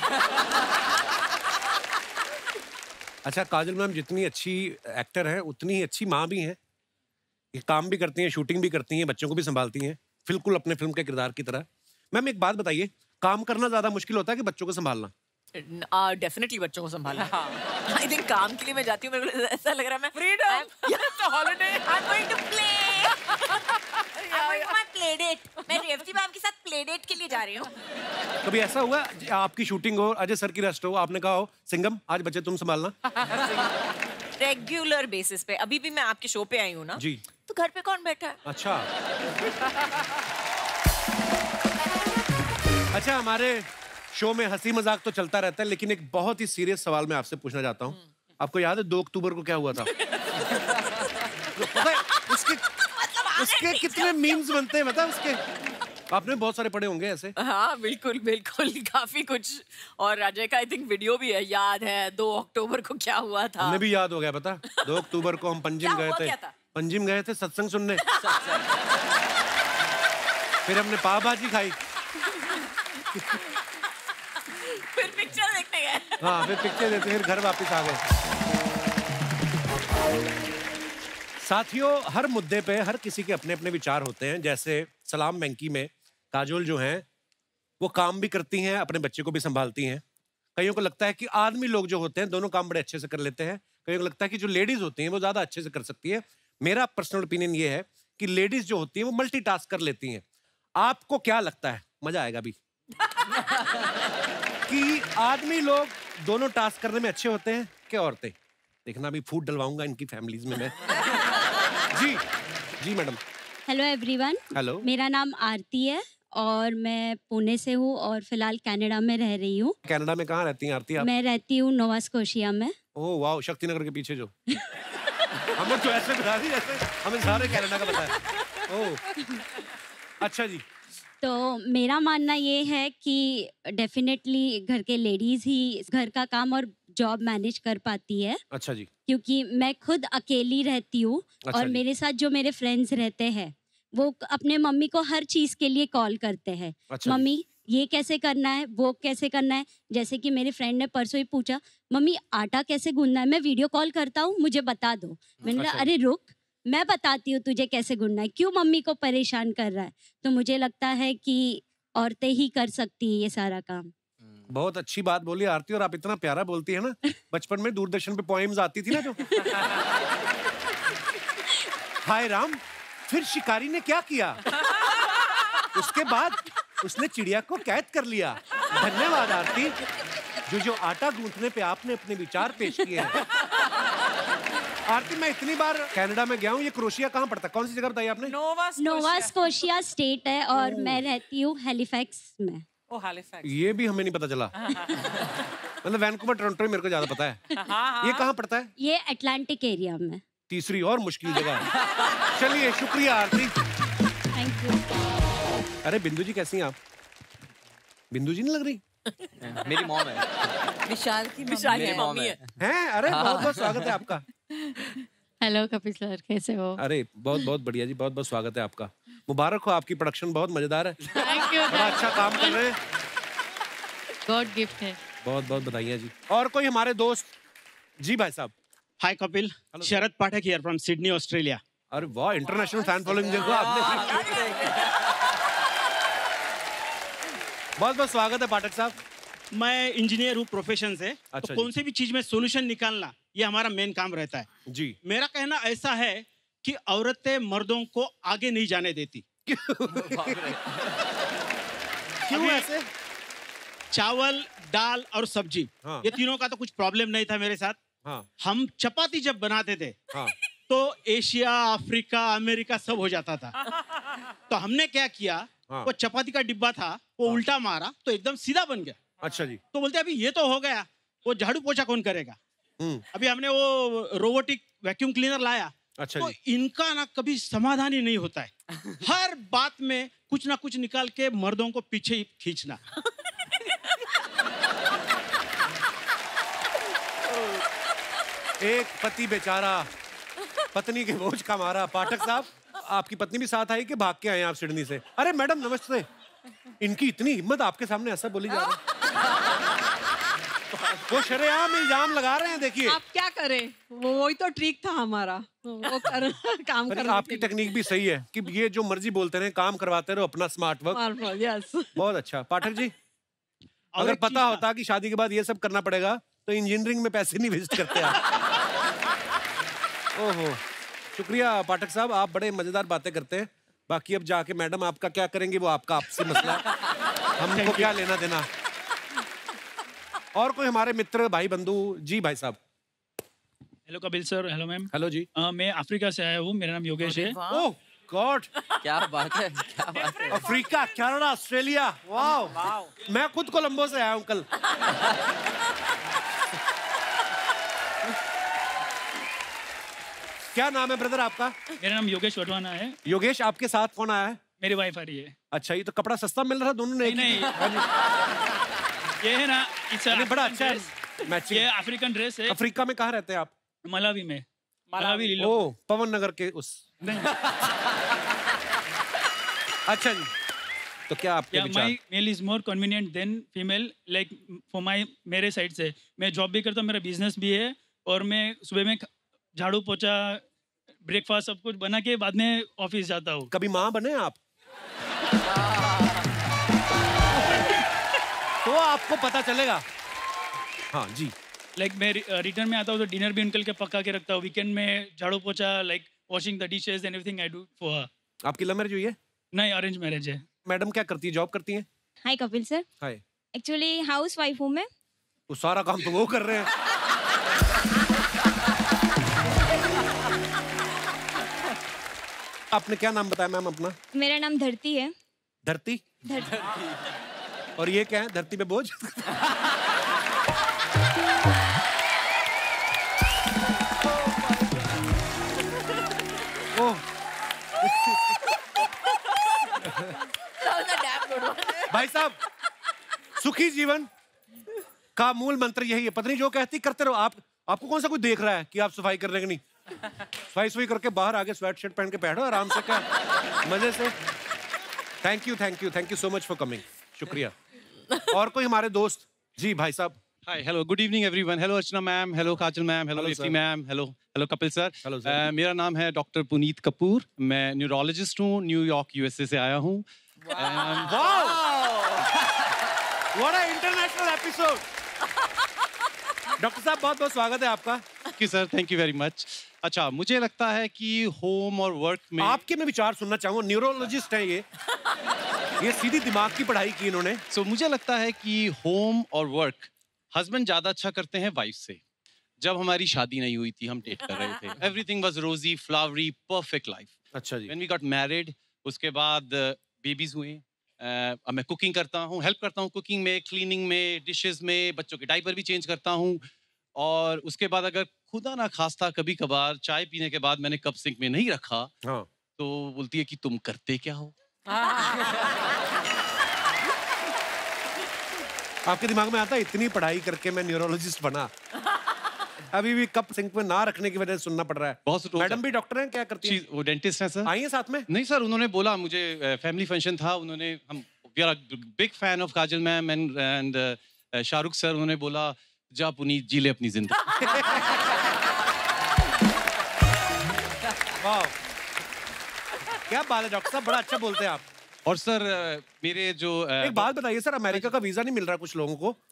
अच्छा काजल मैम जितनी अच्छी एक्टर हैं उतनी ही अच्छी माँ भी हैं। ये काम भी करती हैं, शूटिंग भी करती हैं, बच्चों को भी संभालती हैं, बिल्कुल अपने फिल्म के किरदार की तरह। मैम एक बात बताइए, काम करना ज्यादा मुश्किल होता है कि बच्चों को संभालना? डेफिनेटली uh, बच्चों को संभालना। आई थिंक काम के लिए मैं जाती हूँ, मेरे को ऐसा लग रहा है मैं freedom holiday I am going to play my play date. मैं रेवती मैम के साथ प्ले डेट के लिए जा रही हूँ। कभी ऐसा हुआ आपकी शूटिंग हो, अजय सर की रेस्ट हो, आपने कहा हो सिंगम आज बच्चे तुम संभालना? रेगुलर बेसिस पे। अभी भी मैं आपके शो पे आई हूँ ना जी, तो घर पे कौन बैठा है? अच्छा अच्छा हमारे शो में हंसी मजाक तो चलता रहता है, लेकिन एक बहुत ही सीरियस सवाल मैं आपसे पूछना चाहता हूँ। आपको याद है दो अक्टूबर को क्या हुआ था? पता है उसके उसके कितने मीम्स बनते हैं, मतलब उसके आपने बहुत सारे पढ़े होंगे ऐसे। हाँ बिल्कुल बिल्कुल, काफी कुछ। और अजय का आई थिंक वीडियो भी है, याद है दो अक्टूबर को क्या हुआ था? हमें भी याद हो गया पता। दो अक्टूबर को हम पंजिम गए थे, पंजिम गए थे सत्संग सुनने। फिर हमने पाव भाजी खाई, फिर पिक्चर देखने गए। हाँ फिर पिक्चर देखते फिर घर वापस आ गए। साथियों हर मुद्दे पे हर किसी के अपने अपने विचार होते हैं। जैसे सलाम वेंकी में काजोल जो हैं वो काम भी करती हैं, अपने बच्चे को भी संभालती हैं। कईयों को लगता है कि आदमी लोग जो होते हैं दोनों काम बड़े अच्छे से कर लेते हैं। कईयों को लगता है कि जो लेडीज होती हैं वो ज्यादा अच्छे से कर सकती है। मेरा पर्सनल ओपिनियन ये है कि लेडीज जो होती हैं वो मल्टीटास्क कर लेती हैं। आपको क्या लगता है? मजा आएगा अभी। कि आदमी लोग दोनों टास्क करने में अच्छे होते हैं कि औरतें? देखना अभी फूड डलवाऊंगा इनकी फैमिलीज में मैं। जी जी मैडम। Hello everyone. हेलो, मेरा नाम आरती है और मैं पुणे से हूँ और फिलहाल कनाडा में रह रही हूँ। कनाडा में कहाँ रहती हैं आरती आप? मैं रहती हूँ नोवा स्कोशिया में। ओह वाह, शक्ति नगर के पीछे जो। हमें तो ऐसे बता दी जैसे हमें सारे कनाडा का पता है। ओह, अच्छा जी। तो मेरा मानना ये है कि डेफिनेटली घर के लेडीज ही घर का काम और जॉब मैनेज कर पाती है। अच्छा जी। क्योंकि मैं खुद अकेली रहती हूँ अच्छा और जी। मेरे साथ जो मेरे फ्रेंड्स रहते हैं वो अपने मम्मी को हर चीज़ के लिए कॉल करते हैं। अच्छा मम्मी ये कैसे करना है, वो कैसे करना है। जैसे कि मेरी फ्रेंड ने परसों ही पूछा, मम्मी आटा कैसे गूंदना है, मैं वीडियो कॉल करता हूँ, मुझे बता दो। मैंने बोला अच्छा। अरे रुक, मैं बताती हूँ तुझे कैसे गूंदना है, क्यों मम्मी को परेशान कर रहा है। तो मुझे लगता है कि औरतें ही कर सकती है ये सारा काम। बहुत अच्छी बात बोली आरती, और आप इतना प्यारा बोलती है ना। बचपन में दूरदर्शन पे पोएम्स आती थी ना जो। हाय राम, फिर शिकारी ने क्या किया, उसके बाद उसने चिड़िया को कैद कर लिया। धन्यवाद आरती, जो जो आटा गूंथने पे आपने अपने विचार पेश किए हैं। आरती, मैं इतनी बार कनाडा में गया हूँ, ये क्रोशिया कहाँ पड़ता है, कौन सी जगह बताई आपने? नोवा स्कोशिया स्टेट है और मैं रहती हूँ हैलिफैक्स में। Oh Halifax. ये भी हमें नहीं पता चला। मतलब वैंकूवर टोरंटो मेरे को ज्यादा पता है। ये कहाँ पड़ता है? ये अटलांटिक एरिया में। तीसरी और मुश्किल जगह। चलिए, शुक्रिया आरती। Thank you. अरे बिंदु जी कैसी हैं आप? बिंदु जी नहीं लग रही? मेरी मॉम है। विशाल की विशाल की मेरी मम्मी मॉम है। हैं? अरे बहुत बहुत स्वागत है आपका। हेलो कपिल सर, कैसे हो? अरे बहुत बहुत बढ़िया जी, बहुत बहुत स्वागत है आपका। मुबारक हो, आपकी प्रोडक्शन बहुत मजेदार है। Thank you. बड़ा अच्छा काम कर रहे हैं। गॉड गिफ्ट है। बहुत बहुत बधाइयाँ जी। और कोई हमारे दोस्त? जी भाई साहब। Hi Kapil, Sharad Pathak here from Sydney Australia. अरे वाह, इंटरनेशनल फैन फॉलोइंग देखो आपने। बहुत बहुत स्वागत है पाठक साहब। मैं इंजीनियर हूँ प्रोफेशन से। अच्छा तो जी। कौन सी भी चीज में सॉल्यूशन निकालना ये हमारा मेन काम रहता है जी। मेरा कहना ऐसा है कि औरतें मर्दों को आगे नहीं जाने देती। क्यों ऐसे? चावल, दाल और सब्जी, हाँ। ये तीनों का तो कुछ प्रॉब्लम नहीं था मेरे साथ। हाँ। हम चपाती जब बनाते थे हाँ। तो एशिया, अफ्रीका, अमेरिका सब हो जाता था। तो हमने क्या किया, हाँ। वो चपाती का डिब्बा था, वो उल्टा मारा तो एकदम सीधा बन गया। अच्छा जी। तो बोलते अभी ये तो हो गया, वो झाड़ू पोछा कौन करेगा। अभी हमने वो रोबोटिक वैक्यूम क्लीनर लाया। अच्छा तो जी। इनका ना कभी समाधान ही नहीं होता है। हर बात में कुछ ना कुछ निकाल के मर्दों को पीछे ही खींचना। एक पति बेचारा, पत्नी के बोझ का मारा। पाठक साहब, आपकी पत्नी भी साथ आई कि भाग के आए आप सिडनी से? अरे मैडम नमस्ते। इनकी इतनी हिम्मत, आपके सामने ऐसा बोली जा रही है। वो शरेआम इल्जाम लगा रहे हैं, देखिए। आप क्या करें, वो वही तो ट्रिक था हमारा, वो कर, काम अरे करने आपकी टेक्निक भी सही है कि ये जो मर्जी बोलते रहे, काम करवाते रहो अपना स्मार्ट वर्क। यस। बहुत अच्छा। पाठक जी, अगर पता होता कि शादी के बाद ये सब करना पड़ेगा तो इंजीनियरिंग में पैसे नहीं वेस्ट करते आप। ओहो, शुक्रिया पाठक साहब, आप बड़े मजेदार बातें करते हैं। बाकी अब जाके मैडम आपका क्या करेंगे वो आपका आपसी मसला है, हमको क्या लेना देना। और कोई हमारे मित्र, भाई, बंधु? जी भाई साहब। Hello Kapil sir. Hello ma'am. Hello जी। uh, मैं अफ्रीका से आया हूँ, मेरा नाम योगेश है। ओह गॉड, क्या बात है, क्या बात है। अफ्रीका, कनाडा, ऑस्ट्रेलिया, वाह। मैं खुद कोलंबो से आया हूँ कल। क्या नाम है ब्रदर आपका? मेरा नाम योगेश वटवाना है। योगेश, आपके साथ कौन आया है? मेरी वाइफ आ रही है। अच्छा, ये तो कपड़ा सस्ता मिल रहा, दोनों ने एक नहीं, ही- नहीं। ये है ना, अरे बड़ा अच्छा है मैचिंग। ये अफ्रीकन ड्रेस है। अफ्रीका में कहाँ रहते हैं आप? मलावी में। मलावी लीलो। ओ, पवन नगर के उस। अच्छा जी, तो क्या आपके Yeah, विचार? my male is more convenient than female. Like for my मेरे साइड से मैं जॉब भी करता हूँ, मेरा बिजनेस भी है, और मैं सुबह में झाड़ू पोछा, ब्रेकफास्ट सब कुछ बना के बाद में ऑफिस जाता हूँ। कभी माँ बने आप? तो आपको पता चलेगा। हाँ जी। लाइक मैं रिटर्न में आता हूँ तो डिनर भी उनके लिए पका के रखता हूँ। वीकेंड में झाड़ू पोछा, like washing the dishes and everything I do for her. आपकी लव मैरिज हुई है? नहीं, अरेंज मैरिज है। मैडम क्या करती है, जॉब करती हैं? Hi Kapil sir. Hi. Actually housewife हूँ मैं। वो सारा काम तो वो कर रहे हैं। आपने क्या नाम बताया मैम अपना? मेरा नाम धरती है। धरती? धरती। और ये क्या है, धरती पे बोझ? भाई साहब, सुखी जीवन का मूल मंत्र यही है। पत्नी जो कहती करते रहो। आप आपको कौन सा कोई देख रहा है कि आप सफाई कर रहे हैं कि नहीं? सफाई सफाई करके बाहर आगे स्वेट शर्ट पहन के बैठो आराम से, क्या मजे से। Thank you thank you thank you so much for coming. शुक्रिया। और कोई हमारे दोस्त? जी भाई साहब। Hi, hello, good evening everyone. Hello Archana ma'am, hello Kajol ma'am, hello Revathi ma'am, hello, hello Kapil sir. Hello sir. Uh, मेरा नाम है डॉक्टर पुनीत कपूर। मैं न्यूरोलॉजिस्ट हूँ, न्यूयॉर्क यूएसए से आया हूँ। Wow! What an international episode! Doctor साहब बहुत बहुत स्वागत है आपका। Thank you sir, thank you very much. अच्छा, मुझे लगता है कि होम और वर्क में आपके मैं विचार सुनना चाहूँगा। न्यूरोलॉजिस्ट हैं ये ये सीधी दिमाग की पढ़ाई की इन्होंने। सो so, मुझे लगता है कि होम और वर्क हस्बैंड ज्यादा अच्छा करते हैं वाइफ से। जब हमारी शादी नहीं हुई थी, हम डेट कर रहे थे, everything was rosy flowery perfect life. अच्छा जी। व्हेन वी गॉट मैरिड, उसके बाद बेबीज हुए। uh, अब मैं कुकिंग करता हूँ, हेल्प करता हूँ कुकिंग में, क्लीनिंग में, डिशेस में, बच्चों के डायपर भी चेंज करता हूँ। और उसके बाद अगर खुदा ना खास्ता कभी कभार चाय पीने के बाद मैंने कप सिंक में नहीं रखा, हाँ। तो बोलती है कि तुम करते क्या हो। आपके दिमाग में आता है इतनी पढ़ाई करके मैं न्यूरोलॉजिस्ट बना, अभी भी कप सिंक में ना रखने की वजह से सुनना पड़ रहा है। बहुत मैडम भी डॉक्टर हैं, क्या करती हैं? वो डेंटिस्ट है सर। आई है साथ में? नहीं सर, उन्होंने बोला, मुझे फैमिली फंक्शन था, उन्होंने, हम we are big fan of Kajal ma'am and and Shahrukh sir, उन्होंने बोला जा पुनीत जी ले अपनी जिंदगी। वाह, क्या बात है डॉक्टर साहब, बड़ा अच्छा बोलते हैं आप। और सर मेरे जो एक बात बताइए सर, अमेरिका का वीजा नहीं मिल रहा कुछ लोगों को?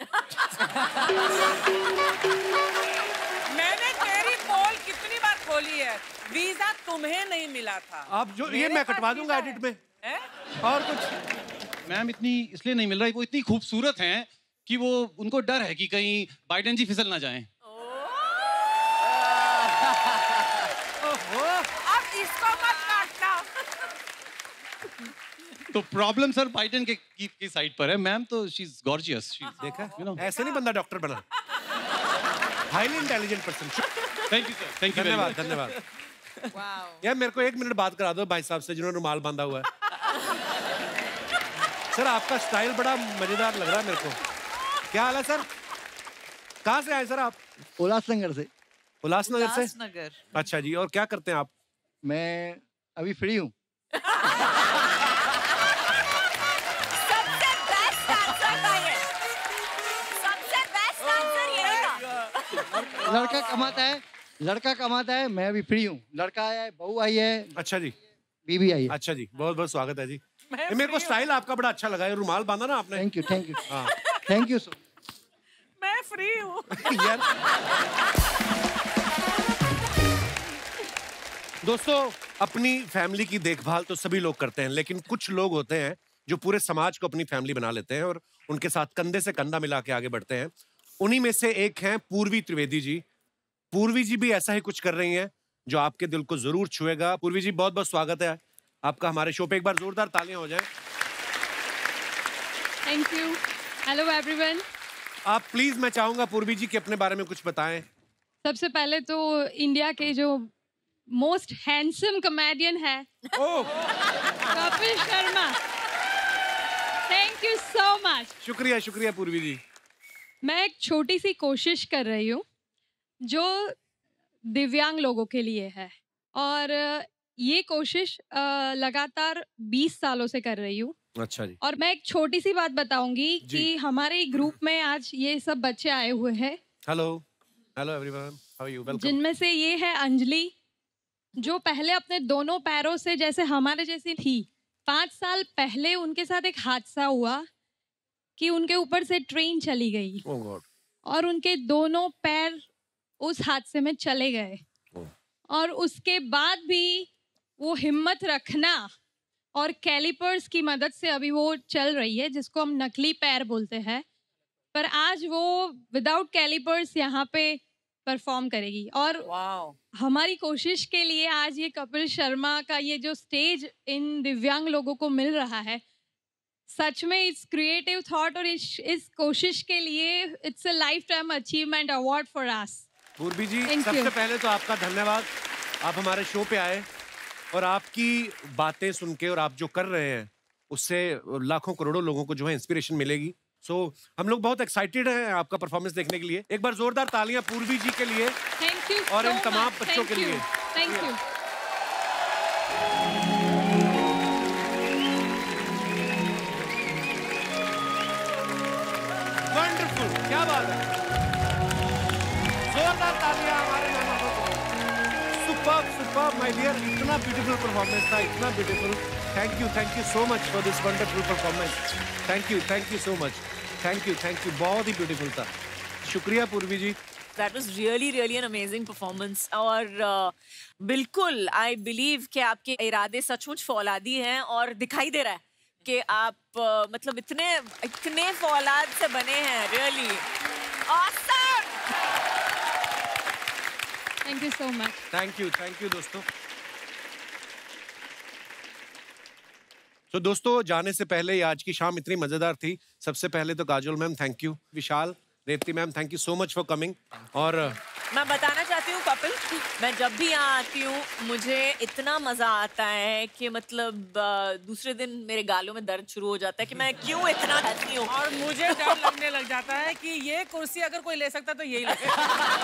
मैंने तेरी पोल कितनी बार खोली है, वीजा तुम्हें नहीं मिला था। आप जो ये मैं कटवा दूंगा एडिट में। है? और कुछ मैम इतनी इसलिए नहीं मिल रहा है, वो इतनी खूबसूरत हैं कि वो, उनको डर है कि कहीं बाइडेन जी फिसल ना जाएं। अब इसको मत काटना। तो प्रॉब्लम सर बाइडेन के की, की साइड पर है। मैम तो शी इज गॉर्जियस। देखा, you know, ऐसे नहीं बंदा डॉक्टर बना। Highly intelligent person. Thank you sir, thank you. धन्यवाद धन्यवाद। यार मेरे को एक मिनट बात करा दो भाई साहब से जिन्होंने रुमाल बांधा हुआ है। सर आपका स्टाइल बड़ा मजेदार लग रहा है मेरे को। क्या हाल है सर? कहाँ से आए सर आप? उल्लासनगर से। उल्लासनगर से? उल्लासनगर। अच्छा जी, और क्या करते हैं आप? मैं अभी फ्री हूँ। सबसे बेस्ट आंसर था ये। सबसे बेस्ट आंसर यही था। लड़का कमाता है, लड़का कमाता है, मैं अभी फ्री हूँ। लड़का आया है, बहू आई है। अच्छा जी। बीबी आई है। अच्छा जी, बहुत बहुत स्वागत है जी। ये मेरे को स्टाइल आपका बड़ा अच्छा लगा है, रुमाल बांधा ना आपने। Thank you thank you thank you so. मैं फ्री हूँ। यार दोस्तों, अपनी फैमिली की देखभाल तो सभी लोग करते हैं, लेकिन कुछ लोग होते हैं जो पूरे समाज को अपनी फैमिली बना लेते हैं और उनके साथ कंधे से कंधा मिला के आगे बढ़ते हैं। उन्हीं में से एक हैं पूर्वी त्रिवेदी जी। पूर्वी जी भी ऐसा ही कुछ कर रही हैं जो आपके दिल को जरूर छुएगा। पूर्वी जी बहुत बहुत स्वागत है आपका हमारे शो पे। एक बार जोरदार तालियां हो जाएं। Thank you. Hello everyone. आप प्लीज, मैं चाहूंगा पूर्वी जी के अपने बारे में कुछ बताएं। सबसे पहले तो इंडिया के जो मोस्ट हैंडसम कॉमेडियन है Kapil Sharma, thank you so much. शुक्रिया शुक्रिया पूर्वी जी। मैं एक छोटी सी कोशिश कर रही हूँ जो दिव्यांग लोगों के लिए है, और ये कोशिश लगातार बीस सालों से कर रही हूँ। अच्छा जी। और मैं एक छोटी सी बात बताऊंगी कि हमारे ग्रुप में आज ये सब बच्चे आए हुए हैं। Hello hello everyone, how are you? Welcome. जिनमें से ये है अंजलि, जो पहले अपने दोनों पैरों से जैसे हमारे जैसी थी। पाँच साल पहले उनके साथ एक हादसा हुआ कि उनके ऊपर से ट्रेन चली गई oh God. और उनके दोनों पैर उस हादसे में चले गए। oh. और उसके बाद भी वो हिम्मत रखना और कैलिपर्स की मदद से अभी वो चल रही है, जिसको हम नकली पैर बोलते हैं। पर आज वो विदाउट कैलिपर्स यहाँ पे परफॉर्म करेगी। और हमारी कोशिश के लिए आज ये कपिल शर्मा का ये जो स्टेज इन दिव्यांग लोगों को मिल रहा है, सच में इट्स क्रिएटिव थॉट, और इस, इस कोशिश के लिए it's a lifetime achievement award for us. Purvi ji, सबसे पहले तो आपका धन्यवाद, आप हमारे शो पे आए और आपकी बातें सुन के और आप जो कर रहे हैं उससे लाखों करोड़ों लोगों को जो है इंस्पिरेशन मिलेगी। सो so, हम लोग बहुत एक्साइटेड हैं आपका परफॉर्मेंस देखने के लिए। एक बार जोरदार तालियां पूर्वी जी के लिए थैंक यू और इन तमाम बच्चों के लिए। Thank you. वंडरफुल, क्या बात है, जोरदार तालियां हमारे मेहमानों को। सुपर्ब सुपर्ब माय डियर, इतना ब्यूटीफुल परफॉर्मेंस था, इतना beautiful. Thank you thank you so much for this wonderful performance. Thank you thank you so much, thank you thank you, बहुत ही ब्यूटीफुल था। शुक्रिया पूर्वी जी। That was really really an amazing performance और uh, बिल्कुल I believe कि आपके इरादे सचमुच फौलादी हैं और दिखाई दे रहा है कि आप uh, मतलब इतने इतने फौलाद से बने हैं। really awesome। Thank you so much। Thank you thank you दोस्तों। तो so, दोस्तों जाने से पहले ये आज की शाम इतनी मजेदार थी। सबसे पहले तो Kajol ma'am thank you, Vishal, Revathi ma'am thank you so much for coming. और मैं बताना चाहती हूँ कपिल, मैं जब भी यहाँ आती हूँ मुझे इतना मजा आता है कि मतलब दूसरे दिन मेरे गालों में दर्द शुरू हो जाता है कि मैं क्यों इतना हंसती हूँ। और मुझे डर लगने लग जाता है कि ये कुर्सी अगर कोई ले सकता तो यही ले सकता।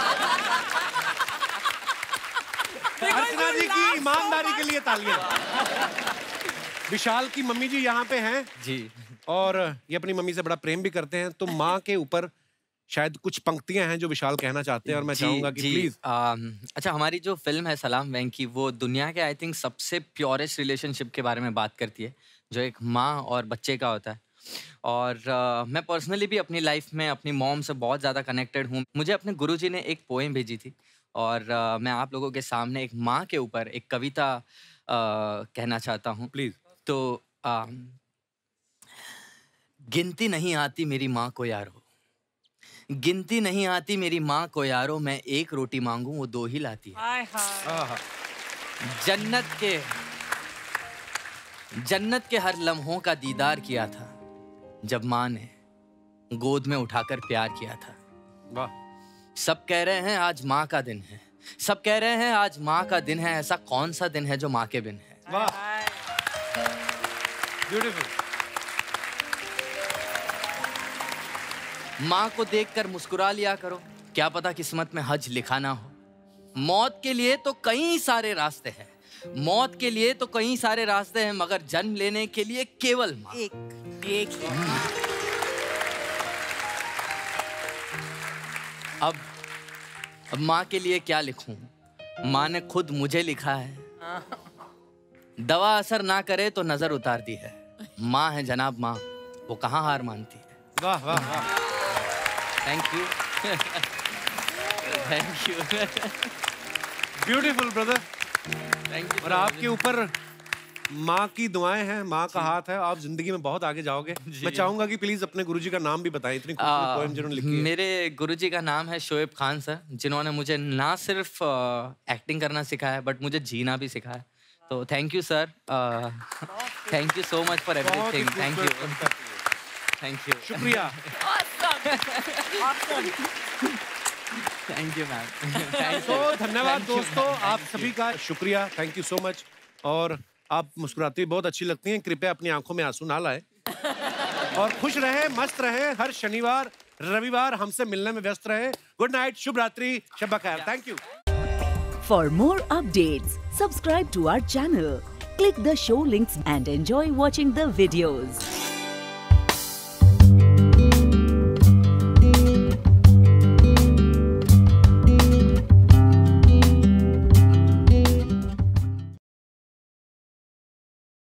अर्चना जी की ईमानदारी के लिए तालियां। विशाल की मम्मी जी यहाँ पे हैं जी, और ये अपनी मम्मी से बड़ा प्रेम भी करते हैं। तो माँ के ऊपर शायद कुछ पंक्तियां हैं जो विशाल कहना चाहते हैं और मैं चाहूंगा कि प्लीज। अच्छा, हमारी जो फिल्म है सलाम वेंकी, वो दुनिया के आई थिंक सबसे प्योरेस्ट रिलेशनशिप के बारे में बात करती है, जो एक माँ और बच्चे का होता है। और uh, मैं पर्सनली भी अपनी लाइफ में अपनी मॉम से बहुत ज़्यादा कनेक्टेड हूँ। मुझे अपने गुरुजी ने एक पोएम भेजी थी और uh, मैं आप लोगों के सामने एक माँ के ऊपर एक कविता uh, कहना चाहता हूँ प्लीज। तो uh, गिनती नहीं आती मेरी माँ को यारो, गिनती नहीं आती मेरी माँ को यारो, मैं एक रोटी मांगू वो दो ही लाती है। हाय हाय। जन्नत के जन्नत के हर लम्हों का दीदार किया था जब माँ ने गोद में उठाकर प्यार किया था। वाह। सब कह रहे हैं आज माँ का दिन है, सब कह रहे हैं आज माँ का दिन है, ऐसा कौन सा दिन है जो माँ के बिन है। वाह, ब्यूटीफुल। माँ को देखकर मुस्कुरा लिया करो, क्या पता किस्मत में हज लिखा ना हो। मौत के लिए तो कई सारे रास्ते हैं, मौत के लिए तो कई सारे रास्ते हैं, मगर जन्म लेने के लिए केवल माँ एक एक अब अब माँ के लिए क्या लिखूं, माँ ने खुद मुझे लिखा है। दवा असर ना करे तो नजर उतार दी है, माँ है जनाब माँ, वो कहाँ हार मानती है। वाह वाह वाह, thank you thank you beautiful brother. Thank you. और आपके ऊपर माँ की दुआएं हैं, माँ का हाथ है, आप जिंदगी में बहुत आगे जाओगे। मैं चाहूंगा कि प्लीज अपने गुरुजी का नाम भी बताएं, इतनी खूबसूरत पोएम जिन्होंने लिखी है। मेरे गुरुजी का नाम है शोएब खान सर, जिन्होंने मुझे ना सिर्फ एक्टिंग करना सिखाया बट मुझे जीना भी सिखाया। तो thank you sir, thank you so much for everything. Thank you thank you शुक्रिया। Thank you ma'am. तो धन्यवाद दोस्तों, आप सभी का शुक्रिया, थैंक यू सो मच। और आप मुस्कुराती हुई बहुत अच्छी लगती हैं, कृपया अपनी आंखों में आंसू ना लाएं और खुश रहे, मस्त रहे। हर शनिवार रविवार हमसे मिलने में व्यस्त रहे। गुड नाइट, शुभ रात्रि, शब खैर। Thank you. For more updates, subscribe to our channel, click the show links and enjoy watching the videos.